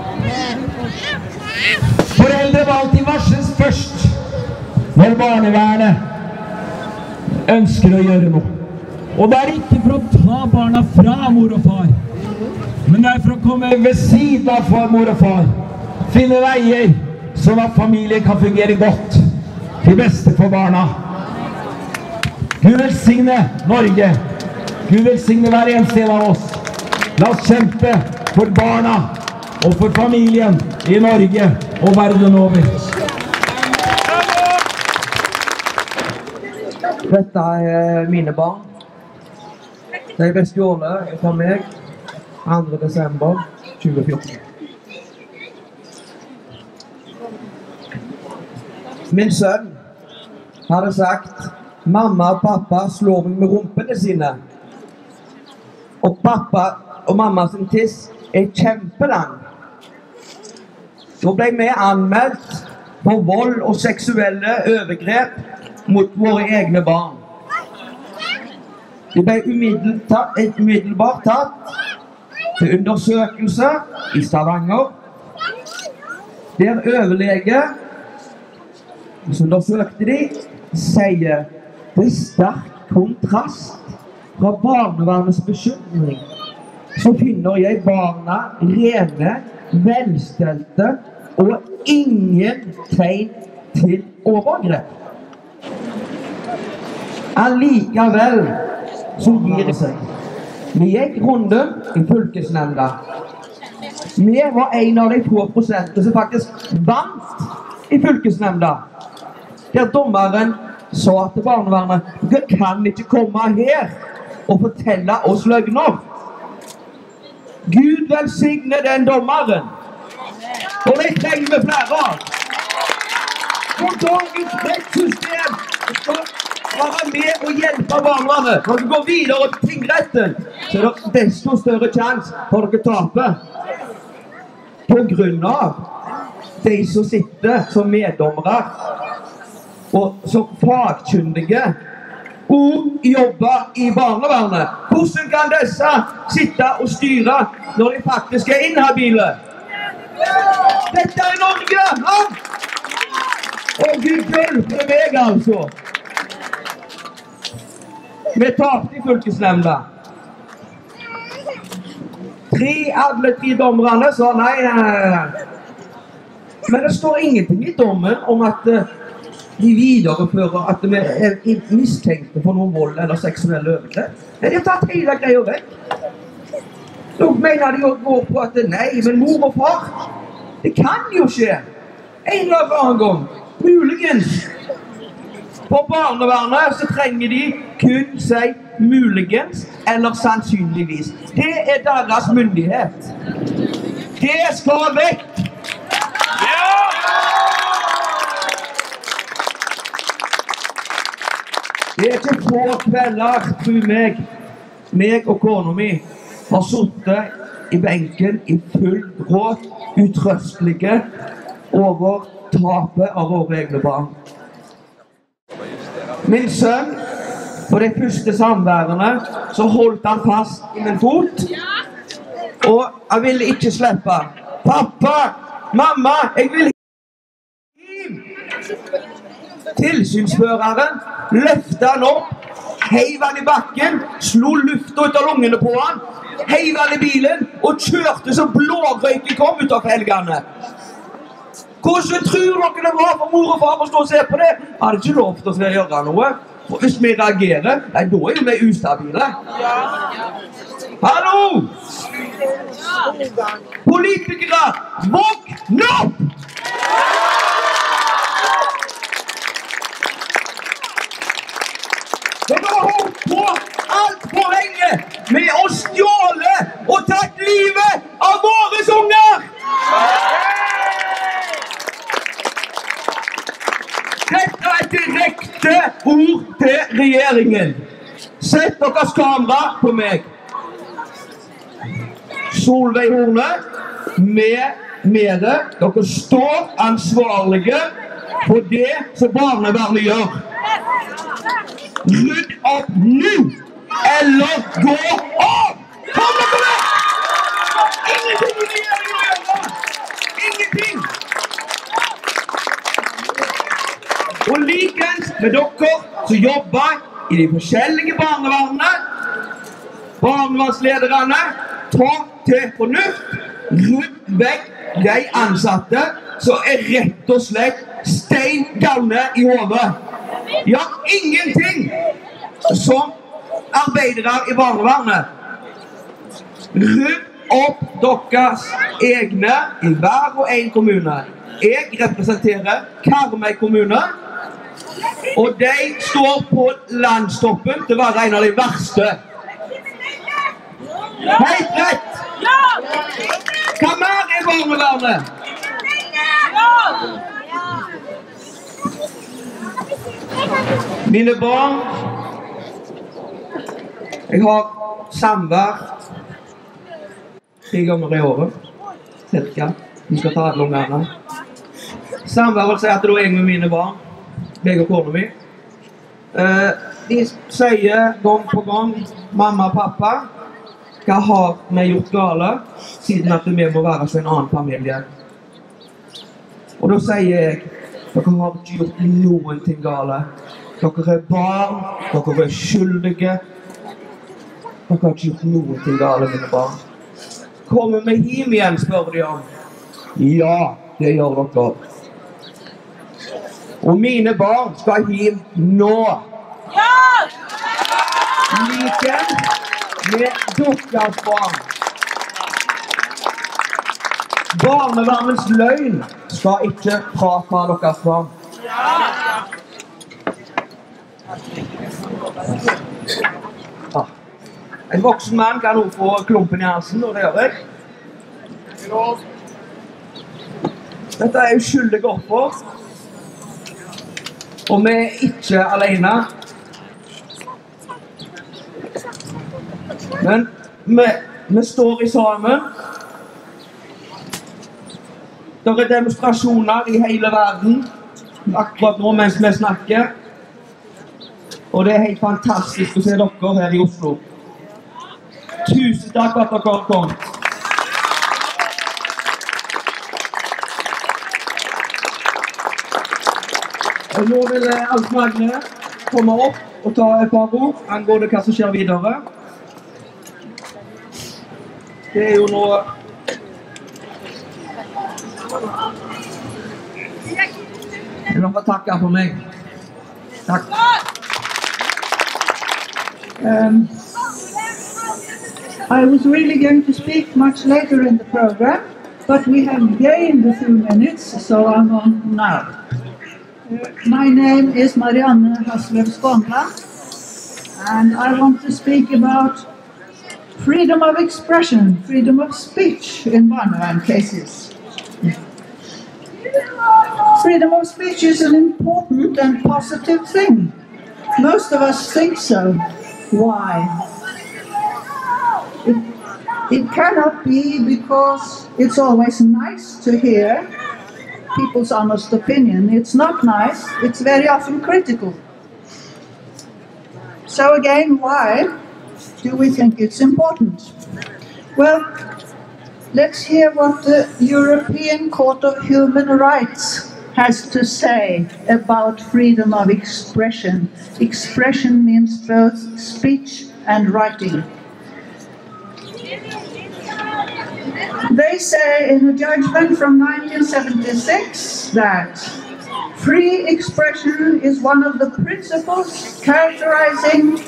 Foreldre må alltid varsles først når barnevernet ønsker å gjøre noe. Og det er ikke for å ta barna fra mor og far, men det er for å komme ved siden av for mor og far. Finne veier, sånn at familien kan fungere godt, til beste for barna. Gud velsigne Norge. Gud velsigne hver eneste en av oss. La oss kjempe for barna og for familien i Norge og verden over. Dette er mine barn. De ble stjålet fra meg andre desember tjue fjorten. Min sønn hadde sagt, mamma og pappa slår meg med rumpene sine. Og pappa og mamma sin tiss er kjempelang. Så ble vi anmeldt for vold og seksuelle overgrep mot våre egne barn. De ble umiddelbart tatt til undersøkelse i Stavanger. Der overlege som undersøkte de, sier det er sterk kontrast fra barnevernets bekymring. Så finner jeg barna rene, velstelte og ingen tegn til overgrep. Allikevel så gir det seg. Vi gikk runden i fylkesnemnda. Vi var en av de få prosentene som faktisk vant i fylkesnemnda. Der dommeren sa til barnevernet, dere kan ikke komme her og fortelle oss løgner. Gud velsigne den dommeren. Og det trenger vi flere av. For dagens rettssystem skal være med og hjelpe barnevernet. Når dere går videre til tingretten, så er det desto større chans for dere taper. På grunn av de som sitter som meddommere og som fagkyndige og jobber i barnevernet. Hvordan kan disse sitte og styre når de faktisk er inhabile? Dette er Norge! Ja? Og Gud hjelper meg altså. Vi tapte i fylkesnemnda. Tre, alle tre dommerne sa nei, nei, nei. Men det står ingenting i dommen om at de viderefører at vi er mistenkte for noe vold eller seksuelle overgrep. De har tatt hele greia vekk. Nå mener de å gå på at nei, men mor og far, det kan jo skje. En eller annen gang, muligens. På barnevernet så trenger de kun si muligens eller sannsynligvis. Det er deres myndighet. Det skal vekk. Det er ikke få kvelder, tro meg, meg og kona mi har suttet i benken i full gråt, utrøstelige over tapet av våre egne barn. Min sønn, på de første samværene, så holdt han fast i min fot, og jeg ville ikke slippe. Pappa, mamma, jeg vil hjem! Tilsynsføreren løftet han opp, heiv han i bakken, slo lufta ut av lungene på han, heiv han i bilen og kjørte så blårøyken kom ut av felgene. Hvordan tror dere det var for mor og far å stå og se på det? Jeg hadde ikke lov til å gjøre noe. For hvis vi reagerer, nei, da er jo vi ustabile. Hallo! Politikere, våkn opp! Dere har holdt på alt for lenge med å stjåle og tatt livet av våre unger! Dette er direkte ord til regjeringen. Sett deres kamera på meg. Solveig Horne, med med det. Dere står ansvarlige for det som barnevernet gjør. Rydd opp nå, eller gå av! Kom dere vekk! Ingenting i regjeringen å gjøre! Ingenting! Og likens med dere som jobber i de forskjellige barnevernene, barnevernslederne, ta til fornuft, rydd vekk de ansatte som er rett og slett stein galne i hodet. Gjør ingenting som arbeidere i barnevernet. Rydd opp deres egne i hver og en kommune. Jeg representerer Karmøy kommune, og de står på landstoppen til å være en av de verste. Helt rett! Hva mer er barnevernet? Mine barn, jeg har samvær tre ganger i året, cirka. Vi skal ta alle ungene. Samvær vil si at det er jeg med mine barn, meg og kona mi. De sier gang på gang, mamma og pappa, hva har vi gjort gale, siden at vi må være som en annen familie. Og da sier jeg, dere har ikke gjort noen ting gale. Dere er barn, dere er skyldige. Dere har ikke gjort noen ting gale, mine barn. Kommer vi hjem igjen, spør de om. Ja, det gjør dere. Og mine barn skal hjem nå. Like med deres barn. Barnevernets løgn skal ikke frata deres barn. Ah. En voksen mann kan også få klumpen i halsen, og det gjør jeg. Dette er uskyldige offer. Og vi er ikke alene. Men vi, vi står i sammen. Det er demonstrasjoner i hele verden akkurat nå mens vi snakker. Og det er helt fantastisk å se dere her i Oslo. Tusen takk for at dere har kommet. Og nå vil Alf Magne komme opp og ta et par ord angående hva som skjer videre. Det er jo noe... Jeg vil få takke for meg. Takk. Um, I was really going to speak much later in the program, but we have gained a few minutes, so I'm on now. Uh, my name is Marianne Haslev Skånland, and I want to speak about freedom of expression, freedom of speech in Barnevern cases. Freedom of speech is an important and positive thing. Most of us think so. Why? It, it cannot be because it's always nice to hear people's honest opinion. It's not nice, it's very often critical. So again, why do we think it's important? Well, let's hear what the European Court of Human Rights has to say about freedom of expression. Expression means both speech and writing. They say in a judgment from nineteen seventy-six that free expression is one of the principles characterizing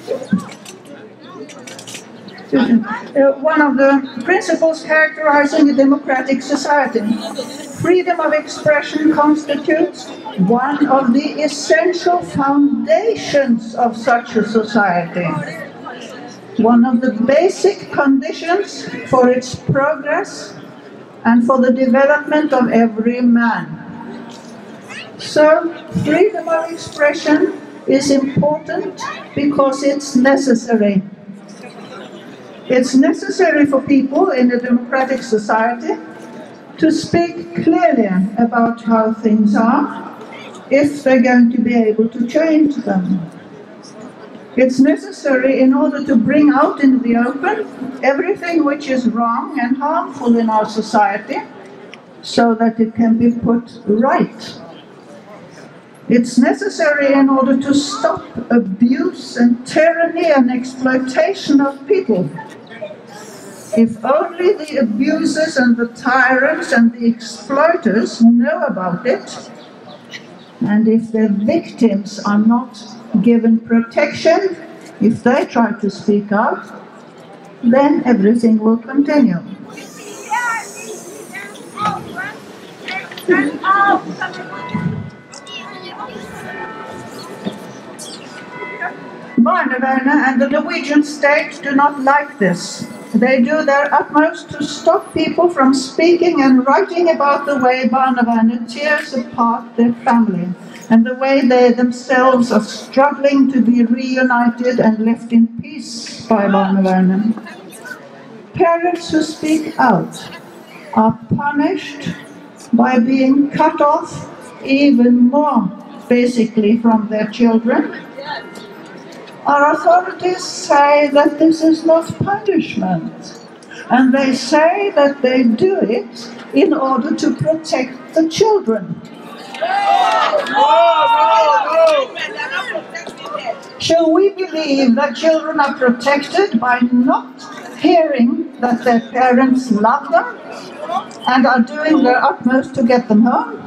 uh, one of the principles characterizing a democratic society. Freedom of expression constitutes one of the essential foundations of such a society. One of the basic conditions for its progress and for the development of every man. So, freedom of expression is important because it's necessary. It's necessary for people in a democratic society to speak clearly about how things are if they're going to be able to change them. It's necessary in order to bring out into the open everything which is wrong and harmful in our society so that it can be put right. It's necessary in order to stop abuse and tyranny and exploitation of people. If only the abusers and the tyrants and the exploiters know about it, and if the victims are not given protection, if they try to speak out, then everything will continue. Barnevern and the Norwegian state do not like this. They do their utmost to stop people from speaking and writing about the way Barnevern tears apart their family and the way they themselves are struggling to be reunited and left in peace by Barnevern. Parents who speak out are punished by being cut off even more, basically, from their children. Our authorities say that this is not punishment, and they say that they do it in order to protect the children. Shall we believe that children are protected by not hearing that their parents love them and are doing their utmost to get them home?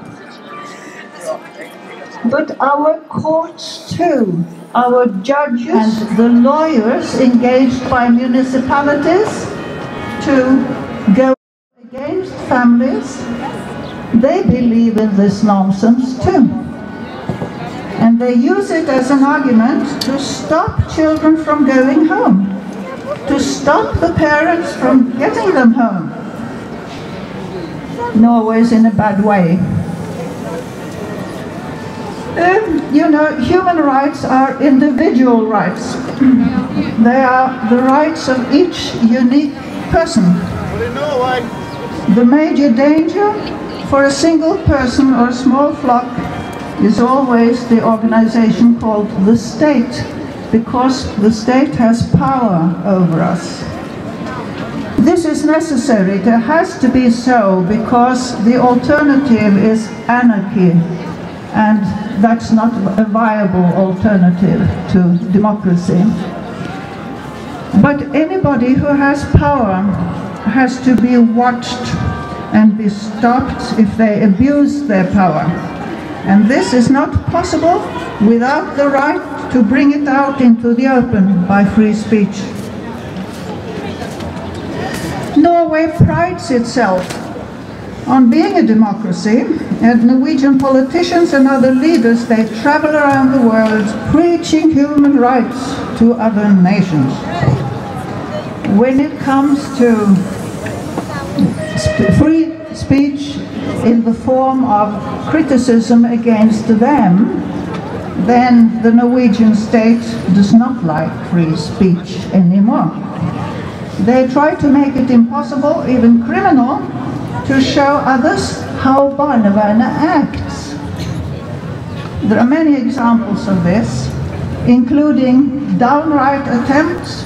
But our courts too, our judges and the lawyers engaged by municipalities to go against families, they believe in this nonsense too. And they use it as an argument to stop children from going home, to stop the parents from getting them home. Norway's in a bad way. Um, you know, human rights are individual rights. They are the rights of each unique person. The major danger for a single person or a small flock is always the organization called the state, because the state has power over us. This is necessary. It has to be so, because the alternative is anarchy, and that's not a viable alternative to democracy. But anybody who has power has to be watched and be stopped if they abuse their power. And this is not possible without the right to bring it out into the open by free speech. Norway prides itself on being a democracy, and Norwegian politicians and other leaders, they travel around the world preaching human rights to other nations. When it comes to sp- free speech in the form of criticism against them, then the Norwegian state does not like free speech anymore. They try to make it impossible, even criminal, to show others how Barnevern acts. There are many examples of this, including downright attempts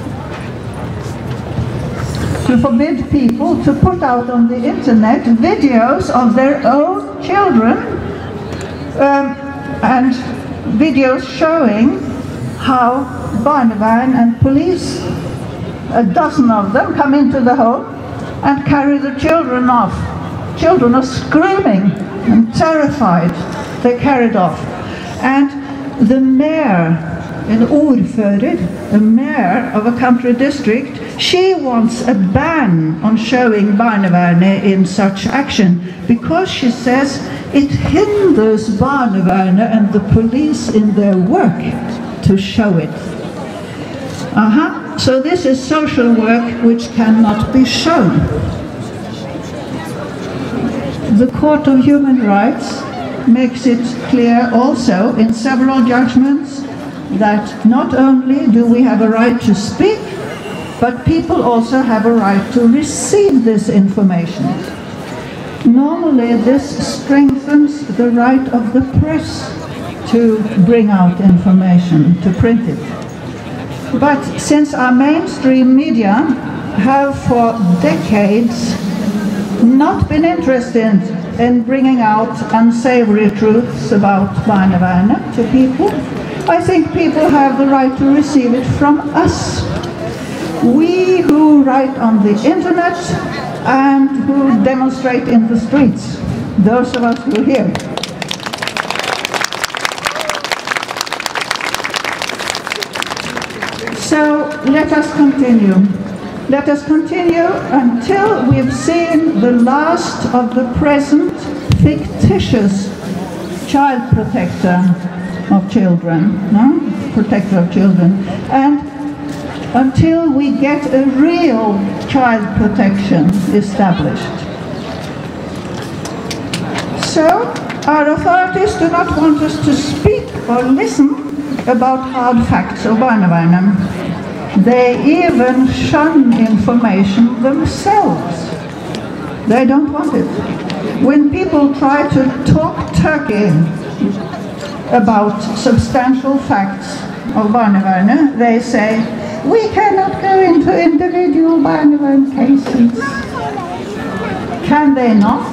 to forbid people to put out on the internet videos of their own children, um, and videos showing how Barnevern and police, a dozen of them, come into the home and carry the children off. Children are screaming and terrified. They're carried off. And the mayor, an ordfører, a mayor of a country district, she wants a ban on showing Barnevern in such action, because she says it hinders Barnevern and the police in their work to show it. Uh-huh. So this is social work which cannot be shown. The Court of Human Rights makes it clear also in several judgments that not only do we have a right to speak, but people also have a right to receive this information. Normally this strengthens the right of the press to bring out information, to print it. But since our mainstream media have for decades not been interested in bringing out unsavory truths about Barnevern to people. I think people have the right to receive it from us. We who write on the internet and who demonstrate in the streets, those of us who are here. So let us continue. Let us continue until we've seen the last of the present fictitious child protector of children, no? Protector of children, and until we get a real child protection established. So, our authorities do not want us to speak or listen about hard facts of Barnevern. They even shun information themselves. They don't want it. When people try to talk turkey about substantial facts of Barnevern, they say, we cannot go into individual Barnevern cases. Can they not?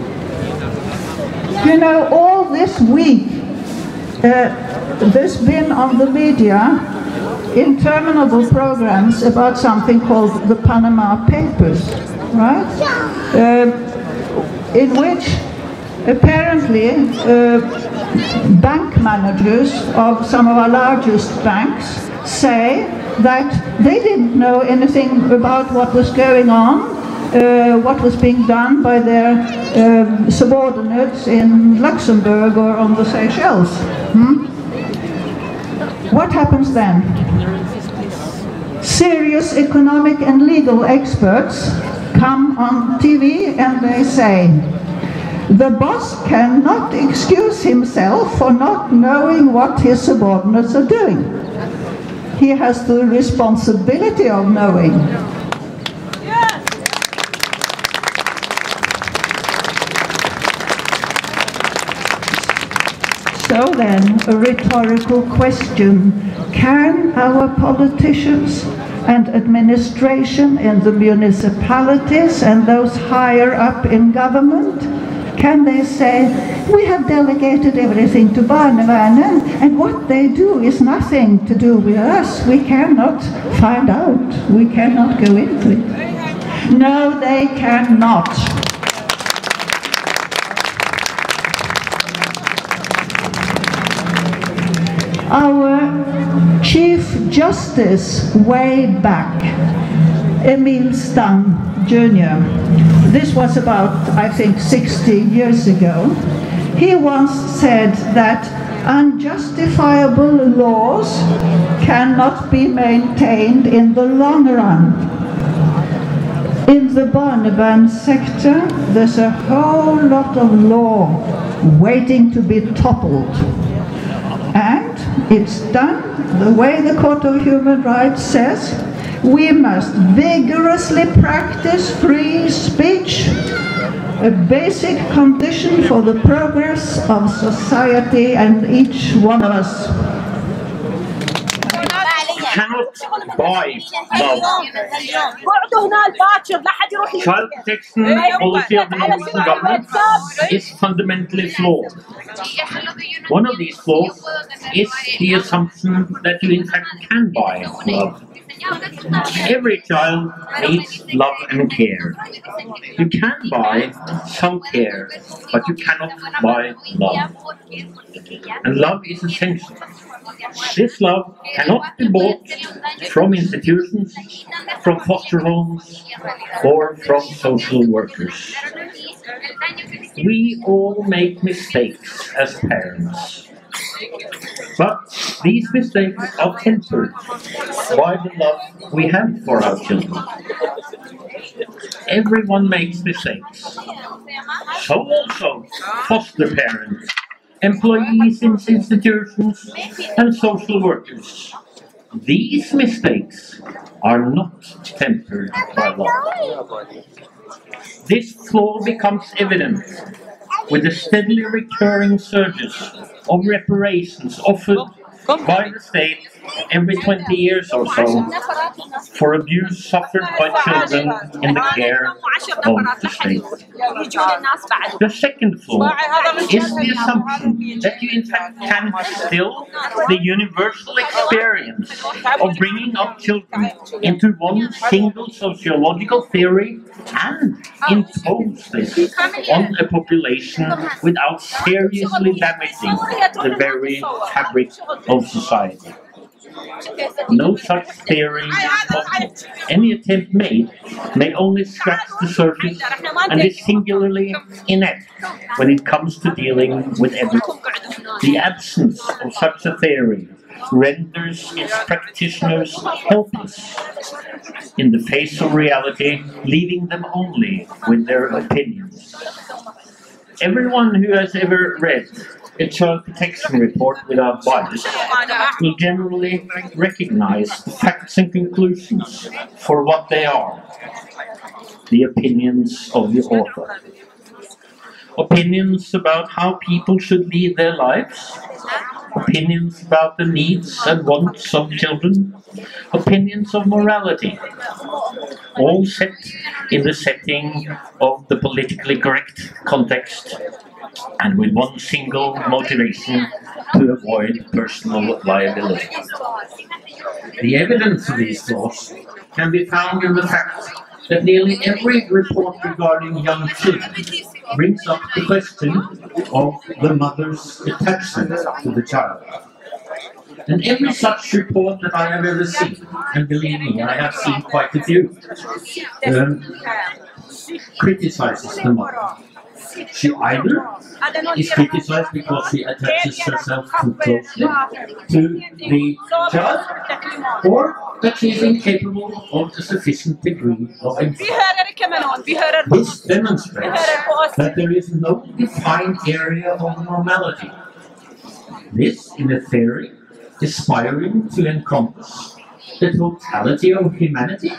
You know, all this week, uh, there's been on the media interminable programs about something called the Panama Papers, right? Uh, in which apparently uh, bank managers of some of our largest banks say that they didn't know anything about what was going on, uh, what was being done by their uh, subordinates in Luxembourg or on the Seychelles. Hmm? What happens then? Serious economic and legal experts come on T V and they say, the boss cannot excuse himself for not knowing what his subordinates are doing. He has the responsibility of knowing. So then, a rhetorical question: can our politicians and administration in the municipalities and those higher up in government, can they say, we have delegated everything to Barnevern, and what they do is nothing to do with us. We cannot find out. We cannot go into it. No, they cannot. Our Chief Justice way back, Emil Stang Junior, this was about, I think, sixty years ago, he once said that unjustifiable laws cannot be maintained in the long run. In the Barnevern sector, there's a whole lot of law waiting to be toppled. And it's done the way the Court of Human Rights says. We must vigorously practice free speech, a basic condition for the progress of society and each one of us. Cannot buy love. Child protection policy of the Norwegian government is fundamentally flawed. One of these flaws is the assumption that you in fact can buy love. Every child needs love and care. You can buy some care, but you cannot buy love. And love is essential. This love cannot be bought from institutions, from foster homes, or from social workers. We all make mistakes as parents. But these mistakes are tempered by the love we have for our children. Everyone makes mistakes. So also foster parents, employees in institutions, and social workers. These mistakes are not tempered by love. This flaw becomes evident with the steadily recurring surges of reparations offered by the state every twenty years or so for abuse suffered by children in the care of the state. The second flaw is the assumption that you in fact can distill the universal experience of bringing up children into one single sociological theory and impose this on a population without seriously damaging the very fabric of society. No such theory is possible. Any attempt made may only scratch the surface and is singularly inept when it comes to dealing with everything. The absence of such a theory renders its practitioners helpless in the face of reality, leaving them only with their opinions. Everyone who has ever read a child protection report without bias will generally recognize the facts and conclusions for what they are: the opinions of the author. Opinions about how people should lead their lives, opinions about the needs and wants of children, opinions of morality, all set in the setting of the politically correct context and with one single motivation: to avoid personal liability. The evidence of these flaws can be found in the fact that nearly every report regarding young children brings up the question of the mother's attachment to the child. And every such report that I have ever seen, and believe me, I have seen quite a few, um, criticizes the mother. She either is criticized because she attaches herself too closely to the child, or that she is incapable of a sufficient degree of empathy. This demonstrates that there is no defined area of normality. This, in a theory, aspiring to encompass the totality of humanity.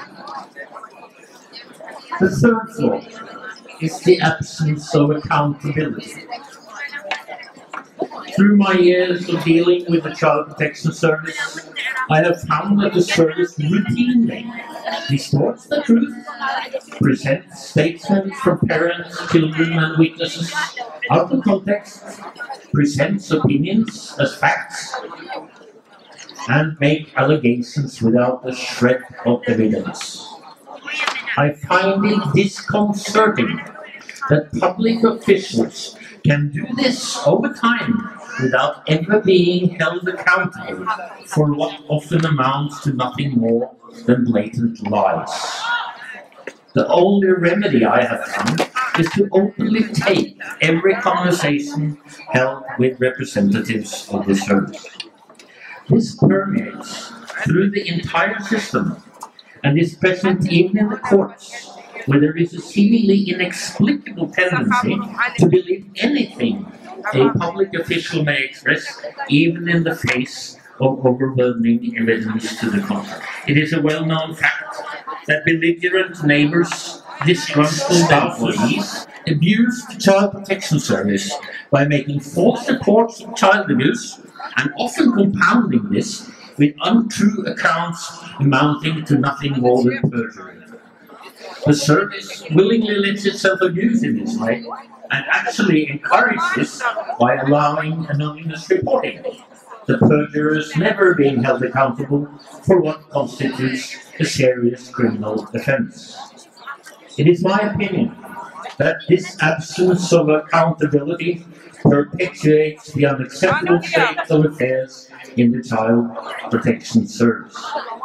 The third flaw is the absence of accountability. Through my years of dealing with the Child Protection Service, I have found that the service routinely distorts the truth, presents statements from parents, children and witnesses out of context, presents opinions as facts, and make allegations without a shred of evidence. I find it disconcerting that public officials can do this over time without ever being held accountable for what often amounts to nothing more than blatant lies. The only remedy I have found is to openly tape every conversation held with representatives of the service. This permeates through the entire system and is present even in the courts, where there is a seemingly inexplicable tendency to believe anything a public official may express, even in the face of overwhelming evidence to the contrary. It is a well-known fact that belligerent neighbors, disgruntled employees, abuse the Child Protection Service by making false reports of child abuse and often compounding this with untrue accounts amounting to nothing more than perjury. The service willingly lets itself abuse in this way and actually encourages this by allowing anonymous reporting, the perjurers never being held accountable for what constitutes a serious criminal offence. It is my opinion that this absence of accountability perpetuates the unacceptable state of affairs in the Child Protection Service.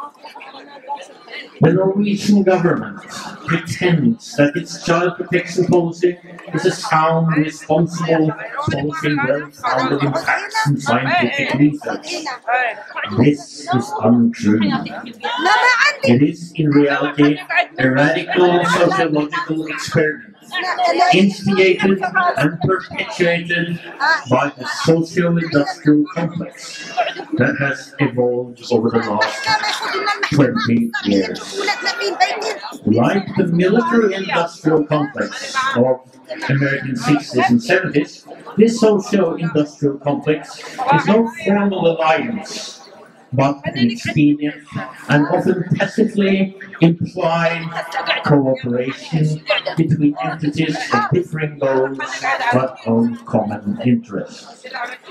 The Norwegian government pretends that its child protection policy is a sound, responsible policy well-founded in facts and scientific research. This is untrue. It is, in reality, a radical sociological experiment, instigated and perpetuated by the socio-industrial complex that has evolved over the last twenty years. Like the military-industrial complex of American sixties and seventies, This socio-industrial complex is no formal alliance, but an expedient and often tacitly implied cooperation between entities of differing goals but of common interests.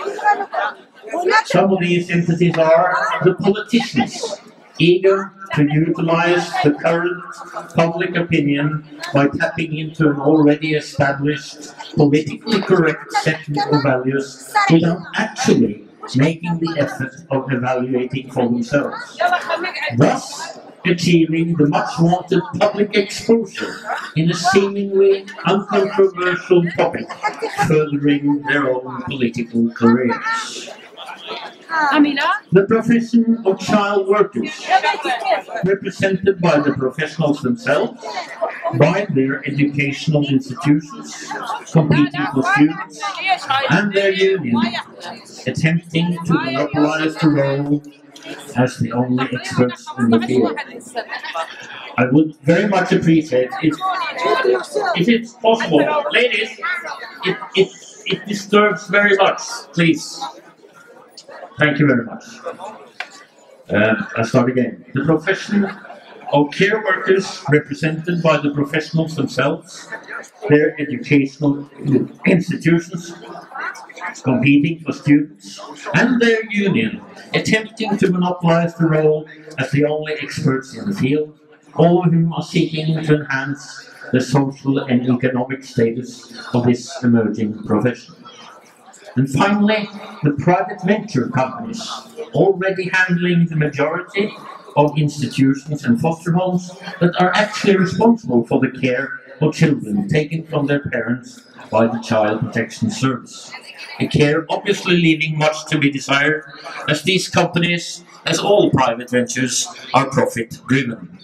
Some of these entities are the politicians, eager to utilize the current public opinion by tapping into an already established, politically correct set of values without actually making the effort of evaluating for themselves, thus achieving the much-wanted public exposure in a seemingly uncontroversial topic, furthering their own political careers. The profession of child workers, represented by the professionals themselves, by their educational institutions, competing for students, and their union, attempting to monopolize the role as the only experts in the field. I would very much appreciate if, if it's possible, ladies, it, it, it disturbs very much, please. Thank you very much. Uh, I start again. The profession of care workers, represented by the professionals themselves, their educational institutions, competing for students, and their union, attempting to monopolize the role as the only experts in the field, all of whom are seeking to enhance the social and economic status of this emerging profession. And finally, the private venture companies, already handling the majority of institutions and foster homes that are actually responsible for the care of children taken from their parents by the Child Protection Service. A care obviously leaving much to be desired, as these companies, as all private ventures, are profit-driven.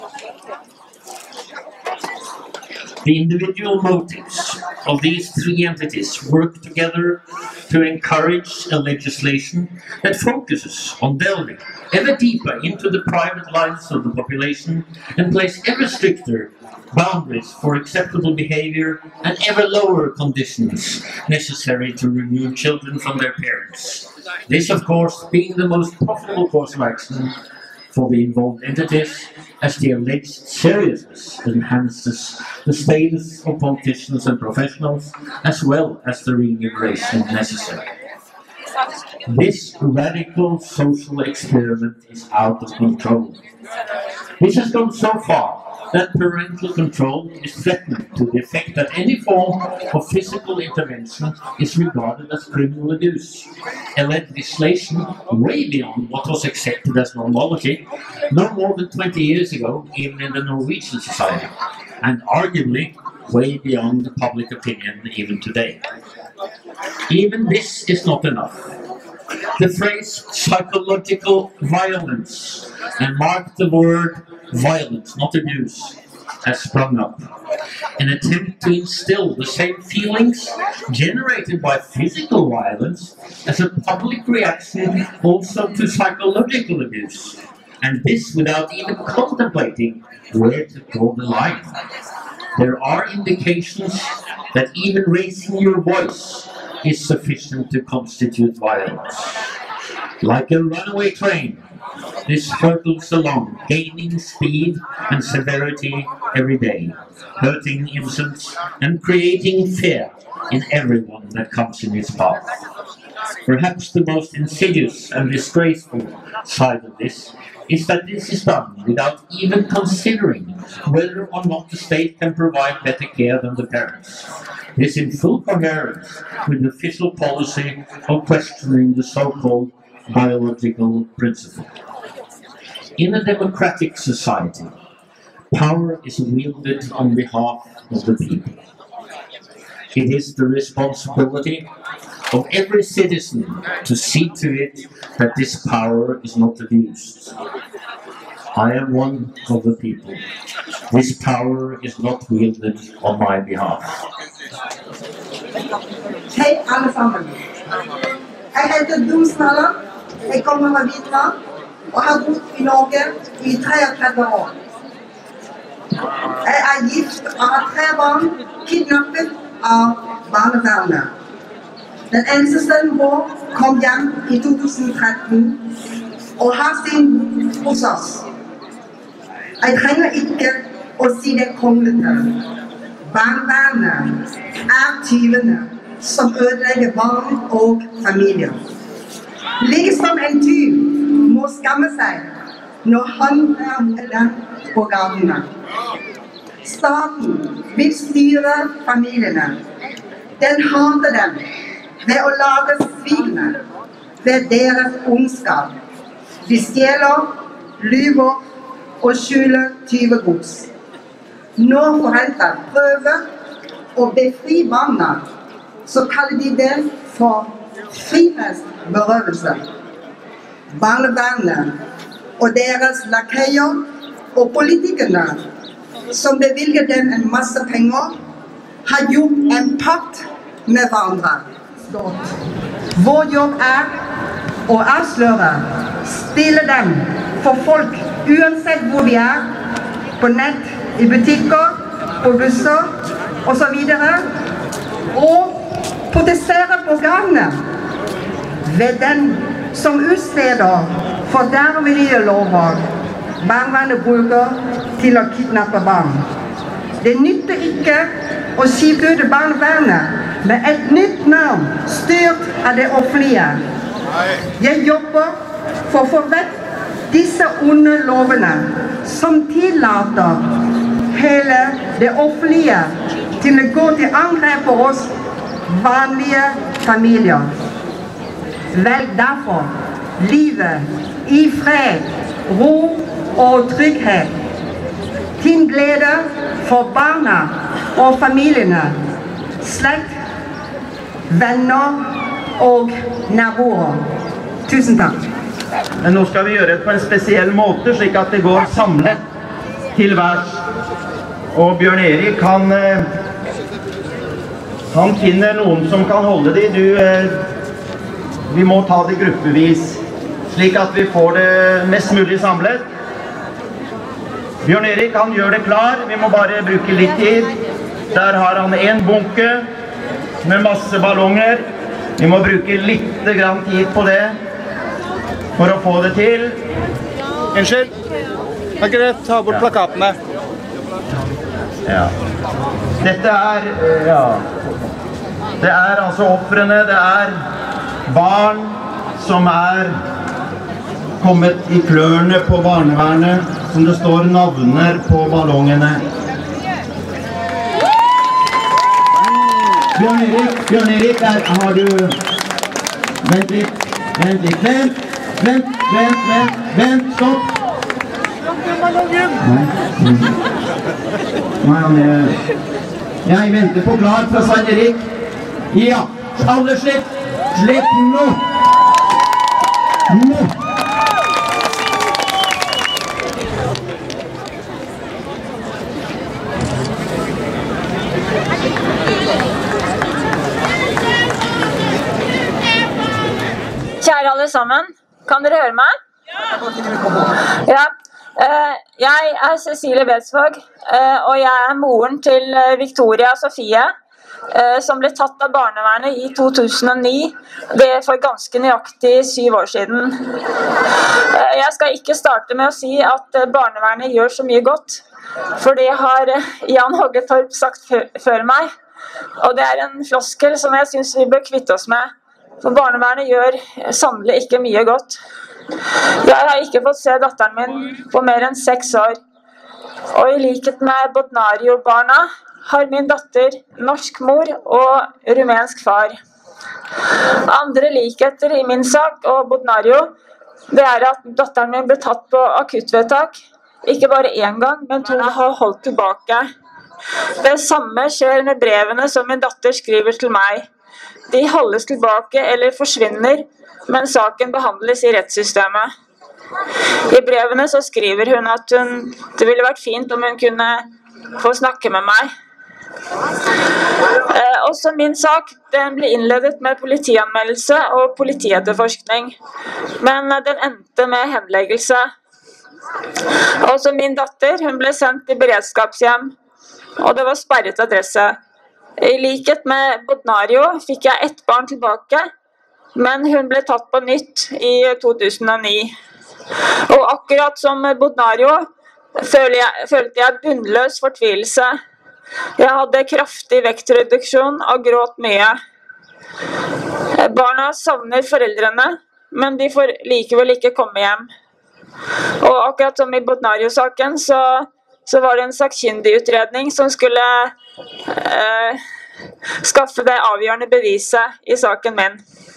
The individual motives of these three entities work together to encourage a legislation that focuses on delving ever deeper into the private lives of the population and place ever stricter boundaries for acceptable behavior and ever lower conditions necessary to remove children from their parents. This, of course, being the most profitable course of action for the involved entities, as the alleged seriousness enhances the status of politicians and professionals, as well as the remuneration necessary. This radical social experiment is out of control. This has gone so far that parental control is threatened to the effect that any form of physical intervention is regarded as criminal abuse. A legislation way beyond what was accepted as normality no more than twenty years ago, even in the Norwegian society, and arguably way beyond the public opinion even today. Even this is not enough. The phrase psychological violence, and mark the word violence, not abuse, has sprung up. An attempt to instill the same feelings generated by physical violence as a public reaction also to psychological abuse, and this without even contemplating where to draw the line. There are indications that even raising your voice is sufficient to constitute violence. Like a runaway train, this hurtles along, gaining speed and severity every day, hurting innocents and creating fear in everyone that comes in its path. Perhaps the most insidious and disgraceful side of this is that this is done without even considering whether or not the state can provide better care than the parents. This in full coherence with the official policy of questioning the so-called biological principle. In a democratic society, power is wielded on behalf of the people. It is the responsibility of every citizen to see to it that this power is not abused. I am one of the people. This power is not wielded on my behalf. Hei alle sammen. Jeg heter Dumsnalla. Jeg kommer fra Vietnam og har bodd i Norge i treogtredive år. Jeg er gift og har tre barn kidnappet av barnevernet. Den eldste sønnen vår kom hjem i to tusen og tretten og har sin hos oss. Jeg trenger ikke å si det kronglete. Barnevernet er tyvene som ødelegger barn og familier. Like som en tyv må skamme seg når han er den på gatene. Staten vil styre familiene. Den hater dem ved å lage svigene ved deres ondskap. De stjeler, lyver og skjuler tyvegods. Når foreldre prøver å befri barna, så kaller de det for frihetsberøvelse. Barnevernet og deres lakeier og politikerne som bevilger dem en masse penger, har gjort en pakt med hverandre. Vår jobb er å avsløre, stille dem for folk uansett hvor de er, på nett, i butikker, på busser og så videre, og protestere på gatene ved den som utsteder fordervelige lover barnevernet bruker til å kidnappe barn. Det nytter ikke å skifte ut barnevernet med et nytt navn styrt av det offentlige. Jeg jobber for å få vekk disse onde lovene som tillater hele det offentlige til å gå til angrep på oss vanlige familier. Velg derfor livet i fred, ro og trygghet. Til glede for barna og familiene, slekt, venner og naboer. Tusen takk. Men nå skal vi gjøre det på en spesiell måte, slik at det går samlet til værs. Og Bjørn Erik, han, han finner noen som kan holde de. Du, vi må ta det gruppevis, slik at vi får det mest mulig samlet. Bjørn Erik, han gjør det klar. Vi må bare bruke litt tid. Der har han en bunke med masse ballonger. Vi må bruke litt grann tid på det for å få det til. Unnskyld. Kan ikke dere ta bort plakatene? Ja. Dette er, ja, det er altså ofrene, det er barn som er kommet i klørne på barnevernet, som det står navner på ballongene. Bjørn Erik, Bjørn Erik, der har du... Vent litt, vent litt, vent, vent, vent, vent, vent, stopp! Nei, Nei han er... Jeg venter på klar fra Svein Erik. Ja, alle slipp, slipp nå! Nå! Kjære alle sammen, kan dere høre meg? Ja. Jeg er Cecilie Bedsvåg, og jeg er moren til Victoria Sofie, som ble tatt av barnevernet i to tusen og ni, det for ganske nøyaktig syv år siden. Jeg skal ikke starte med å si at barnevernet gjør så mye godt, for det har Jan Hoggetorp sagt før meg, og det er en floskel som jeg synes vi bør kvitte oss med. For barnevernet gjør sannelig ikke mye godt. Jeg har ikke fått se datteren min på mer enn seks år. Og i likhet med Bodnario-barna har min datter norsk mor og rumensk far. Andre likheter i min sak og Bodnario, det er at datteren min ble tatt på akuttvedtak. Ikke bare én gang, men to har holdt tilbake. Det samme skjer med brevene som min datter skriver til meg. De holdes tilbake eller forsvinner, men saken behandles i rettssystemet. I brevene så skriver hun at hun, det ville vært fint om hun kunne få snakke med meg. Eh, også min sak, den ble innledet med politianmeldelse og politietterforskning, men den endte med henleggelse. Også min datter, hun ble sendt i beredskapshjem, og det var sperret adresse. I likhet med Bodnario fikk jeg ett barn tilbake, men hun ble tatt på nytt i to tusen og ni. Og akkurat som Bodnario følte jeg, følte jeg bunnløs fortvilelse. Jeg hadde kraftig vektreduksjon og gråt mye. Barna savner foreldrene, men de får likevel ikke komme hjem. Og akkurat som i Bodnario-saken, så, så var det en sakkyndigutredning som skulle eh, skaffe det avgjørende beviset i saken min.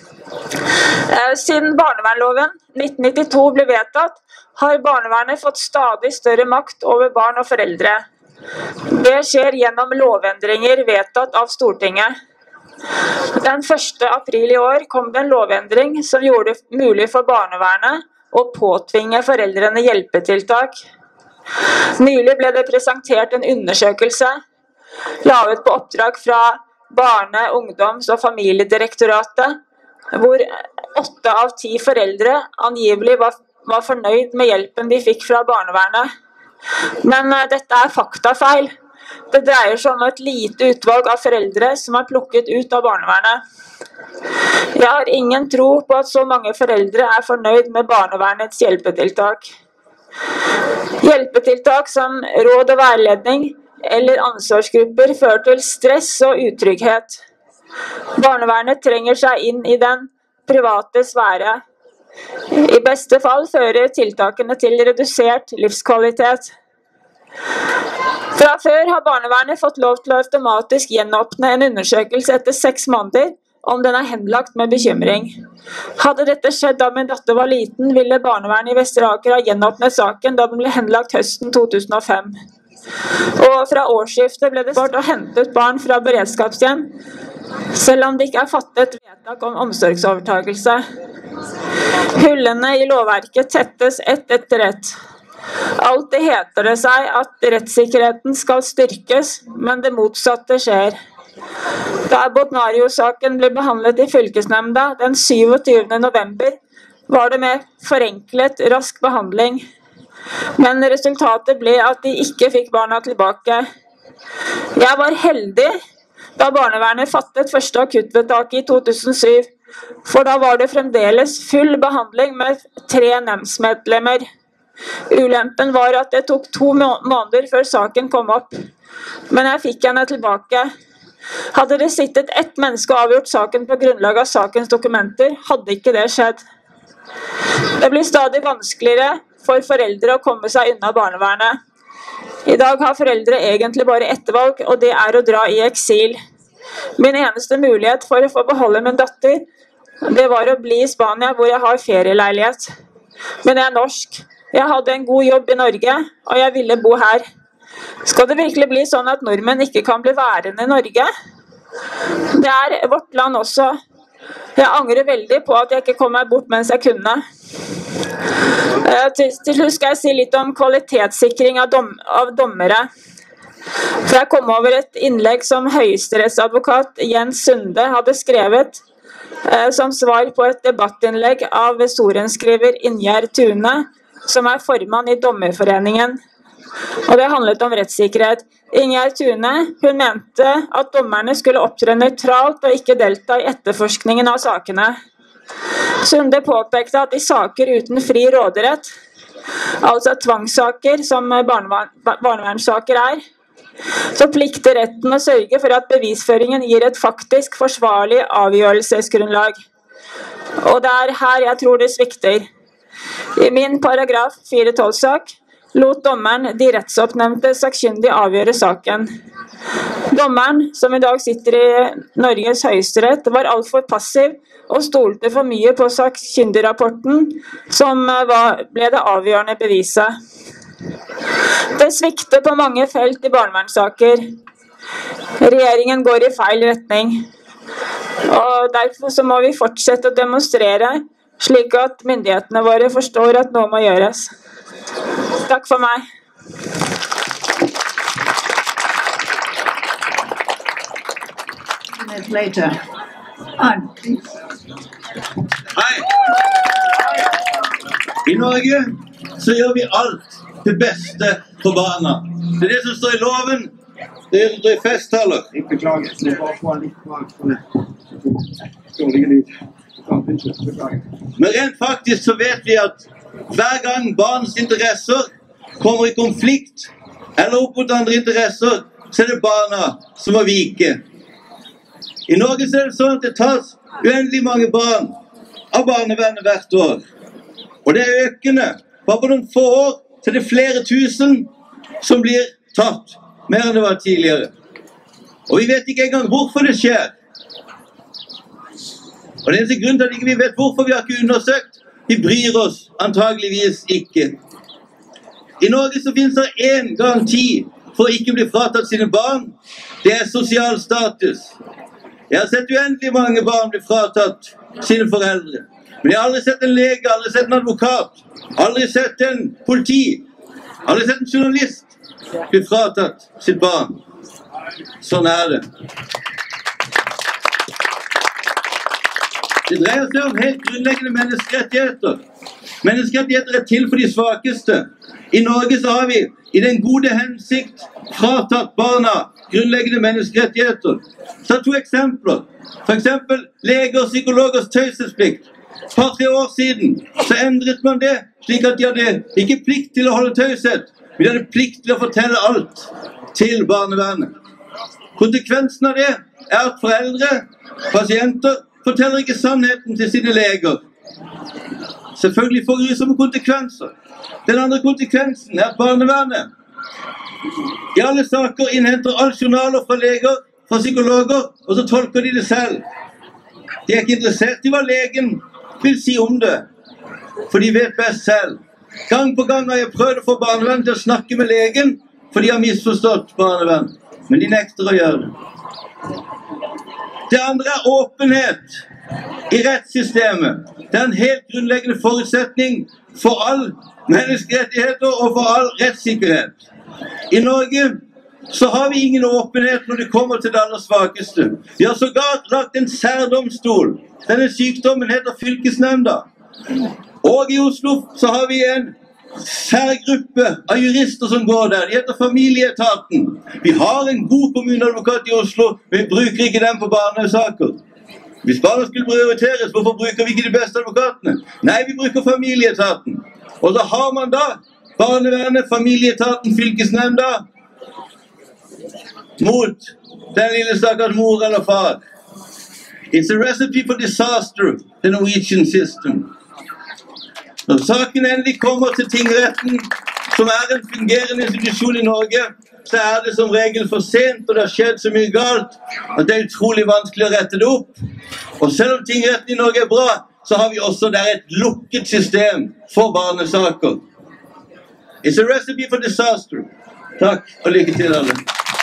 Eh, siden barnevernloven nitten nittito ble vedtatt, har barnevernet fått stadig større makt over barn og foreldre. Det skjer gjennom lovendringer vedtatt av Stortinget. Den første april i år kom det en lovendring som gjorde det mulig for barnevernet å påtvinge foreldrene hjelpetiltak. Nylig ble det presentert en undersøkelse laget på oppdrag fra Barne-, ungdoms- og familiedirektoratet, hvor åtte av ti foreldre angivelig var, var fornøyd med hjelpen de fikk fra barnevernet. Men uh, dette er faktafeil. Det dreier seg om et lite utvalg av foreldre som er plukket ut av barnevernet. Jeg har ingen tro på at så mange foreldre er fornøyd med barnevernets hjelpetiltak. Hjelpetiltak som råd og veiledning eller ansvarsgrupper fører til stress og utrygghet. Barnevernet trenger seg inn i den private sfære. I beste fall fører tiltakene til redusert livskvalitet. Fra før har barnevernet fått lov til å automatisk gjenåpne en undersøkelse etter seks måneder om den er henlagt med bekymring. Hadde dette skjedd da min datter var liten, ville barnevernet i Vestre Aker ha gjenåpnet saken da den ble henlagt høsten to tusen og fem. Og fra årsskiftet ble det svart å hente ut barn fra beredskapshjem, selv om det ikke er fattet vedtak om omsorgsovertagelse. Hullene i lovverket tettes ett etter ett. Alltid heter det seg at rettssikkerheten skal styrkes, men det motsatte skjer. Da Bodnario-saken ble behandlet i fylkesnemnda den syvogtyvende november, var det med forenklet rask behandling. Men resultatet ble at de ikke fikk barna tilbake. Jeg var heldig da barnevernet fattet første akuttvedtak i to tusen syv, for da var det fremdeles full behandling med tre nemndsmedlemmer. Ulempen var at det tok to måneder før saken kom opp, men jeg fikk henne tilbake. Hadde det sittet ett menneske og avgjort saken på grunnlag av sakens dokumenter, hadde ikke det skjedd. Det blir stadig vanskeligere for foreldre å komme seg unna barnevernet. I dag har foreldre egentlig bare ett valg, og det er å dra i eksil. Min eneste mulighet for å få beholde min datter, det var å bli i Spania, hvor jeg har ferieleilighet. Men jeg er norsk. Jeg hadde en god jobb i Norge, og jeg ville bo her. Skal det virkelig bli sånn at nordmenn ikke kan bli værende i Norge? Det er vårt land også. Jeg angrer veldig på at jeg ikke kom meg bort mens jeg kunne. Til slutt skal jeg si litt om kvalitetssikring av, dom, av dommere. For jeg kom over et innlegg som høyesterettsadvokat Jens Sunde hadde skrevet eh, som svar på et debattinnlegg av sorenskriver Ingjerd Tune, som er formann i Dommerforeningen. Og det handlet om rettssikkerhet. Ingjerd Tune, hun mente at dommerne skulle opptre nøytralt og ikke delta i etterforskningen av sakene. Sunde påpekte at i saker uten fri råderett, altså tvangssaker som barnevern, barnevernssaker er, så plikter retten å sørge for at bevisføringen gir et faktisk forsvarlig avgjørelsesgrunnlag. Og det er her jeg tror det svikter. I min paragraf fire tolv-sak lot dommeren de rettsoppnevnte sakkyndig avgjøre saken. Dommeren, som i dag sitter i Norges høyesterett, var alt for passiv og stolte for mye på sakkyndigrapporten, som var, ble det avgjørende beviset. Det svikter på mange felt i barnevernssaker. Regjeringen går i feil retning. Og derfor så må vi fortsette å demonstrere, slik at myndighetene våre forstår at noe må gjøres. Takk for meg. Later. Hei! I Norge så gjør vi alt til beste for barna. Det er det som står i loven. dere festtaler. Jeg beklager, så det er bare å få litt mat for det. Dårlige lyd. Men rent faktisk så vet vi at hver gang barns interesser kommer i konflikt, eller opp mot andre interesser, så er det barna som må vike. I Norge så er det sånn at det tas uendelig mange barn av barnevernet hvert år. Og det er økende. Bare på noen få år så er det flere tusen som blir tatt, mer enn det var tidligere. Og vi vet ikke engang hvorfor det skjer. Og det eneste grunn til at vi ikke vet hvorfor vi har ikke undersøkt, vi bryr oss antageligvis ikke. I Norge så finnes det en garanti for å ikke bli fratatt sine barn. Det er sosial status. Jeg har sett uendelig mange barn bli fratatt sine foreldre. Men jeg har aldri sett en lege, aldri sett en advokat, aldri sett en politi, aldri sett en journalist bli fratatt sitt barn. Sånn er det. Det dreier seg om helt grunnleggende menneskerettigheter. Menneskerettigheter er til for de svakeste. I Norge så har vi i den gode hensikt fratatt barna grunnleggende menneskerettigheter. Så to eksempler. For eksempel leger og psykologers taushetsplikt. For et par-tre år siden så endret man det slik at de hadde ikke plikt til å holde taushet, men de hadde plikt til å fortelle alt til barnevernet. Konsekvensen av det er at foreldre, pasienter, forteller ikke sannheten til sine leger. Selvfølgelig får grusomme konsekvenser. Den andre konsekvensen er at barnevernet i alle saker innhenter alle journaler fra leger, fra psykologer, og så tolker de det selv. De er ikke interessert i hva legen vil si om det, for de vet best selv. Gang på gang har jeg prøvd å få barnevernet til å snakke med legen, for de har misforstått barnevernet, men de nekter å gjøre det. Det andre er åpenhet i rettssystemet. Det er en helt grunnleggende forutsetning for all menneskerettigheter og for all rettssikkerhet. I Norge så har vi ingen åpenhet når det kommer til det aller svakeste. Vi har sågar lagt en særdomstol. Denne sykdommen heter fylkesnemnda. Og i Oslo så har vi en særgruppe av jurister som går der. De heter familieetaten. Vi har en god kommuneadvokat i Oslo, men vi bruker ikke dem på barnesaker. Hvis barna skulle prioriteres, hvorfor bruker vi ikke de beste advokatene? Nei, vi bruker familieetaten. Og så har man da barnevernet, familieetaten, fylkesnemnda mot den lille stakkars mor eller far. It's a recipe for disaster, the Norwegian system. Når saken endelig kommer til tingretten, som er en fungerende institusjon i Norge, så er det som regel for sent, og det har skjedd så mye galt, at det er utrolig vanskelig å rette det opp. Og selv om tingretten i Norge er bra, så har vi også der et lukket system for barnesaker. It's a recipe for disaster. Takk, og lykke til alle.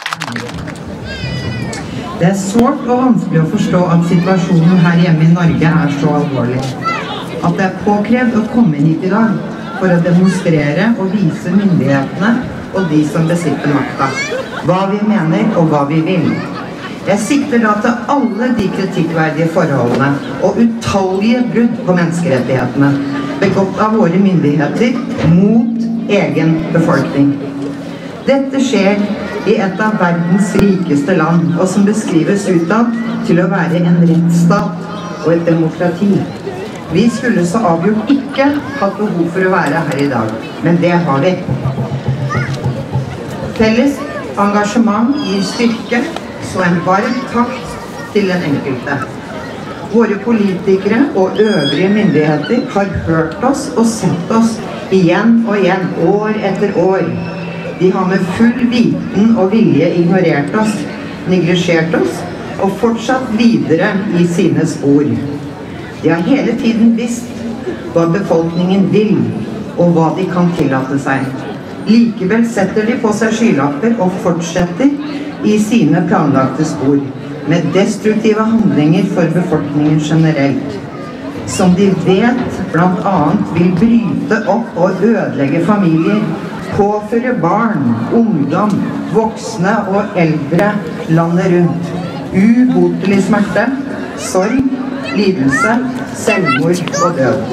Det er sårt og vanskelig å forstå at situasjonen her hjemme i Norge er så alvorlig. At det er påkrevd å komme hit i dag for å demonstrere og vise myndighetene og de som besitter makta, hva vi mener og hva vi vil. Jeg sikter da til alle de kritikkverdige forholdene og utallige brudd på menneskerettighetene begått av våre myndigheter mot egen befolkning. Dette skjer i et av verdens rikeste land, og som beskrives utad til å være en rettsstat og et demokrati. Vi skulle så avgjort ikke hatt behov for å være her i dag, men det har vi. Felles engasjement gir styrke, så en varm takk til den enkelte. Våre politikere og øvrige myndigheter har hørt oss og sett oss igjen og igjen, år etter år. De har med full viten og vilje ignorert oss, neglisjert oss, og fortsatt videre i sine spor. De har hele tiden visst hva befolkningen vil, og hva de kan tillate seg. Likevel setter de på seg skylapper og fortsetter i sine planlagte spor, med destruktive handlinger for befolkningen generelt, som de vet blant annet vil bryte opp og ødelegge familier, påføre barn, ungdom, voksne og eldre landet rundt ubotelig smerte, sorg, lidelse, selvmord og død.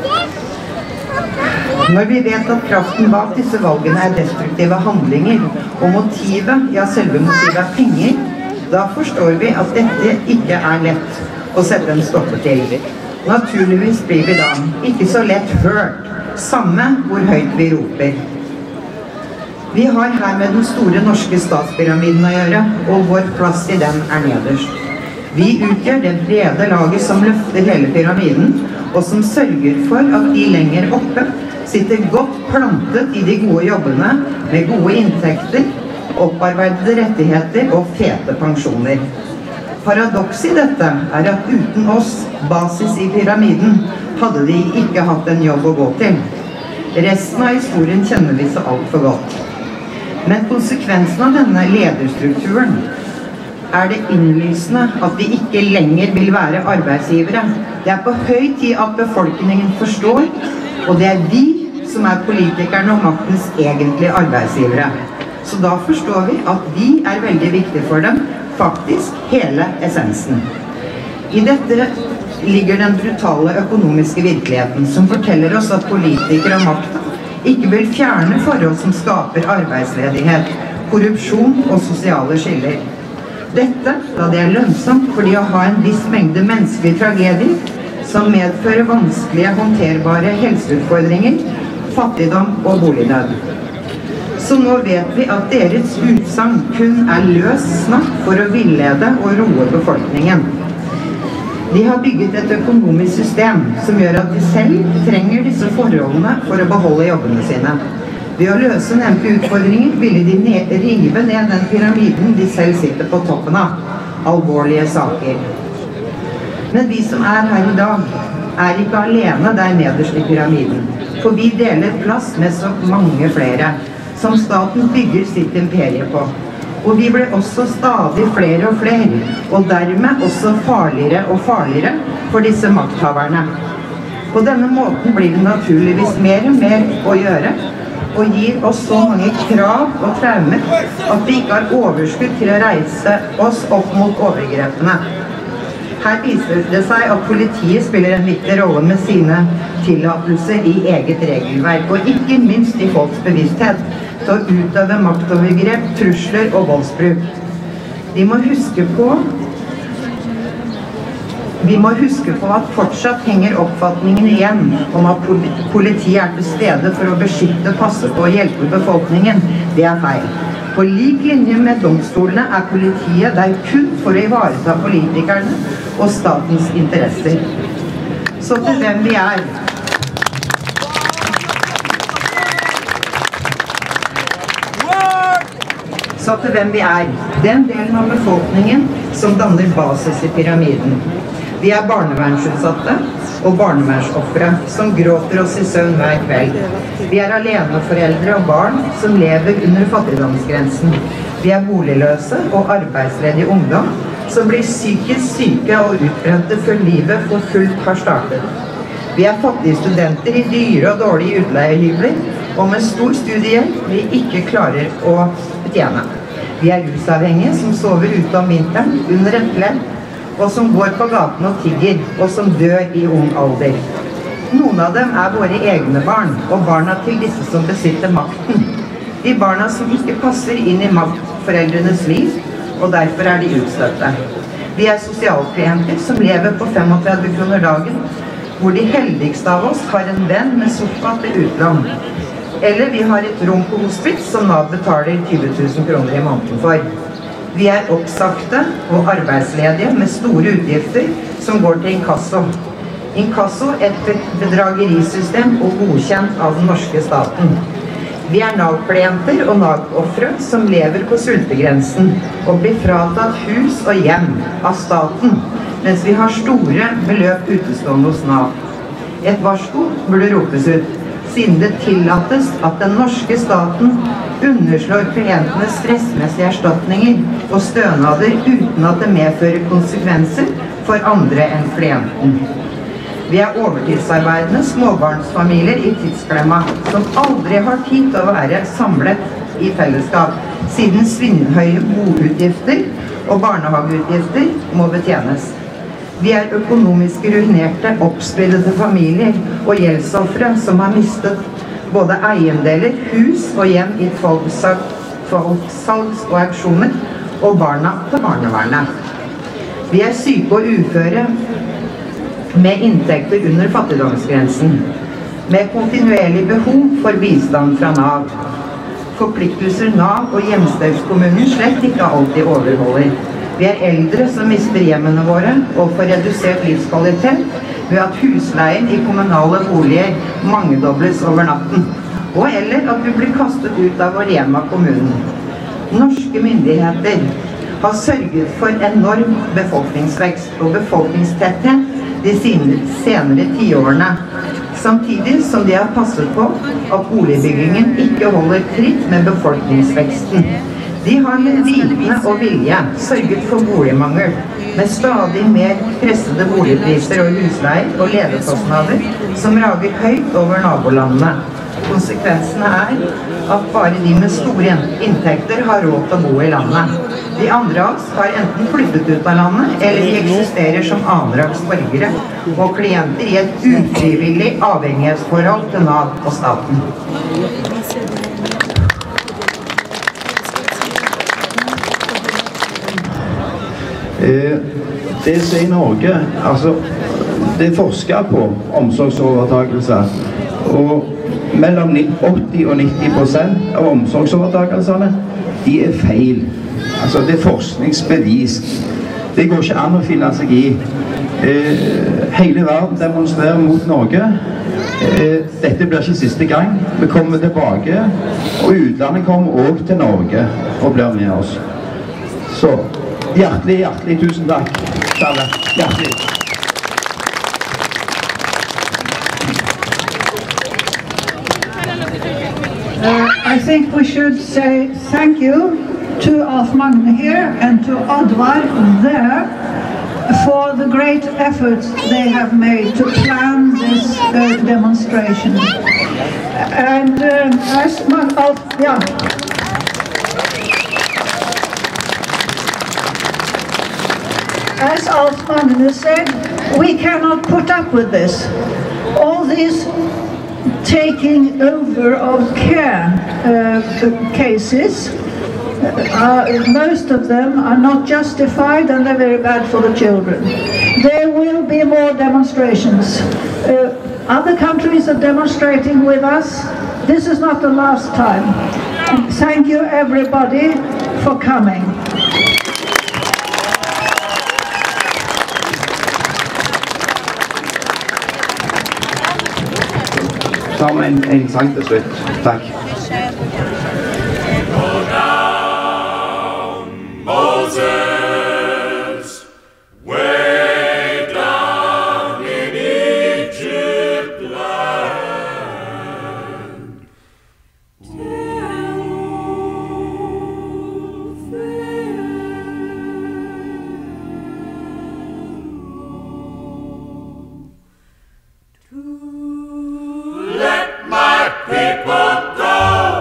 Når vi vet at kraften bak disse valgene er destruktive handlinger og motivet, ja selve motivet er penger, da forstår vi at dette ikke er lett å sette en stopper til. Naturligvis blir vi da ikke så lett hørt, samme hvor høyt vi roper. Vi har her med den store norske statspyramiden å gjøre, og vår plass i den er nederst. Vi utgjør det brede laget som løfter hele pyramiden, og som sørger for at de lenger oppe sitter godt plantet i de gode jobbene, med gode inntekter, opparbeidede rettigheter og fete pensjoner. Paradokset i dette er at uten oss, basis i pyramiden, hadde de ikke hatt en jobb å gå til. Resten av historien kjenner vi så alt for godt. Men konsekvensen av denne lederstrukturen er det innlysende at vi ikke lenger vil være arbeidsgivere. Det er på høy tid at befolkningen forstår, og det er vi som er politikerne og maktens egentlige arbeidsgivere. Så da forstår vi at vi er veldig viktige for dem, faktisk hele essensen. I dette ligger den brutale økonomiske virkeligheten, som forteller oss at politikere og makten ikke vil fjerne forhold som skaper arbeidsledighet, korrupsjon og sosiale skiller. Dette, da det er lønnsomt fordi å ha en viss mengde menneskelige tragedier som medfører vanskelige, håndterbare helseutfordringer, fattigdom og bolignød. Så nå vet vi at deres utsagn kun er løs snakk for å villede og roe befolkningen. De har bygget et økonomisk system som gjør at de selv trenger disse forholdene for å beholde jobbene sine. Ved å løse nevnte utfordringer ville de ned, rive ned den pyramiden de selv sitter på toppen av. Alvorlige saker. Men vi som er her i dag, er ikke alene der nederst i pyramiden. For vi deler plass med så mange flere, som staten bygger sitt imperie på. Og vi ble også stadig flere og flere, og dermed også farligere og farligere for disse makthaverne. På denne måten blir det naturligvis mer og mer å gjøre, og gir oss så mange krav og traumer at vi ikke har overskudd til å reise oss opp mot overgrepene. Her viser det seg at politiet spiller en viktig rolle med sine tillatelser i eget regelverk, og ikke minst i folks bevissthet til å utøve maktovergrep, trusler og voldsbruk. Vi må huske på Vi må huske på at fortsatt henger oppfatningen igjen om at politiet er til stede for å beskytte, passe på og hjelpe befolkningen. Det er feil. På lik linje med domstolene er politiet der kun for å ivareta politikerne og statens interesser. Så til hvem vi er. Så til hvem vi er. Den delen av befolkningen som danner basis i pyramiden. Vi er barnevernsutsatte og barnevernsoffere som gråter oss i søvn hver kveld. Vi er aleneforeldre og barn som lever under fattigdomsgrensen. Vi er boligløse og arbeidsledige ungdom som blir psykisk syke og utbrente før livet for fullt har startet. Vi er fattige studenter i dyre og dårlige utleiehybler og med stor studiegjeld vi ikke klarer å betjene. Vi er rusavhengige som sover ute om vinteren under et kledd, og som går på gaten og tigger, og som dør i ung alder. Noen av dem er våre egne barn, og barna til disse som besitter makten. De barna som ikke passer inn i maktforeldrenes liv, og derfor er de utstøtte. Vi er sosialklienter som lever på femogtredve kroner dagen, hvor de heldigste av oss har en venn med sofa til utlån. Eller vi har et rom på hospits som Nav betaler tyve tusen kroner i måneden for. Vi er oppsagte og arbeidsledige med store utgifter som går til inkasso. Inkasso er et bedragerisystem og godkjent av den norske staten. Vi er Nav-klienter og Nav-offre som lever på sultegrensen og blir fratatt hus og hjem av staten, mens vi har store beløp utestående hos Nav. Et varsko burde ropes ut, siden det tillates at den norske staten underslår klientenes stressmessige erstatninger og stønader uten at det medfører konsekvenser for andre enn klienten. Vi er overtidsarbeidende småbarnsfamilier i tidsklemma som aldri har tid til å være samlet i fellesskap, siden svinhøye boutgifter og barnehageutgifter må betjenes. Vi er økonomisk ruinerte, oppsplittede familier og gjeldsoffere som har mistet både eiendeler, hus og hjem i salgs- og auksjoner og barna til barnevernet. Vi er syke og uføre med inntekter under fattigdomsgrensen, med kontinuerlig behov for bistand fra Nav. Forpliktelser Nav og hjemstedskommunen slett ikke alltid overholder. Vi er eldre som mister hjemmene våre og får redusert livskvalitet ved at husleien i kommunale boliger mangedobles over natten, og eller at vi blir kastet ut av vår hjem av kommunen. Norske myndigheter har sørget for enorm befolkningsvekst og befolkningstetthet de senere tiårene, samtidig som de har passet på at boligbyggingen ikke holder tritt med befolkningsveksten. De har med vitende og vilje sørget for boligmangel, med stadig mer pressede boligpriser og husleier og levekostnader som rager høyt over nabolandene. Konsekvensene er at bare de med store inntekter har råd til å bo i landet. De andre av oss har enten flyttet ut av landet, eller de eksisterer som annenrangs borgere og klienter i et ufrivillig avhengighetsforhold til Nav og staten. Det som er i Norge, altså, det er forsket på omsorgsovertakelser, og mellom åtti og nitti prosent av omsorgsovertakelsene, de er feil. Altså, det er forskningsbevist. Det går ikke an å finne seg i. Eh, hele verden demonstrerer mot Norge. Eh, dette blir ikke siste gang. Vi kommer tilbake, og utlandet kommer også til Norge og blir med oss. Så, hjertelig, hjertelig tusen takk. Hjertelig. Uh, I think we should say thank you to Alf Magne here and to Oddvar there for the great efforts they have made to plan this uh, demonstration. And um, as Alf, yeah. As Alf Magne said, we cannot put up with this. All these taking over of care uh, cases, uh, most of them are not justified and they're very bad for the children. There will be more demonstrations. Uh, other countries are demonstrating with us. This is not the last time. Thank you everybody for coming. Så har vi en, en sang til slutt. Takk. Go down, Moses, way down in Egypt land. Let my people go.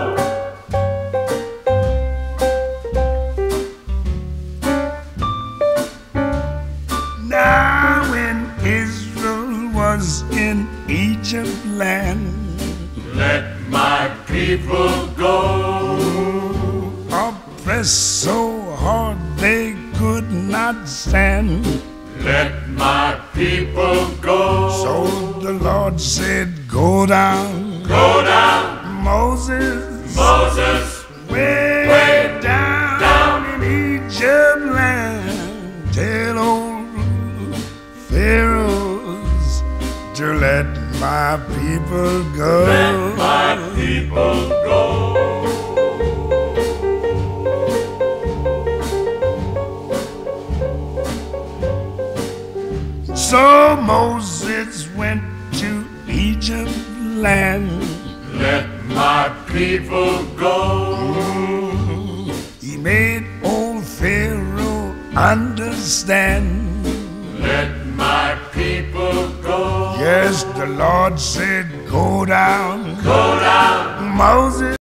Now when Israel was in Egypt land, let my people go. Oppressed so hard they could not stand, let my people go. So the Lord said, go down, go down, Moses, Moses, way, way down, down in Egypt land. Tell old Pharaohs to let my people go. Let my people go. So Moses went to Egypt land. Let my people go. He made old Pharaoh understand. Let my people go. Yes, the Lord said, go down, Go down, Moses.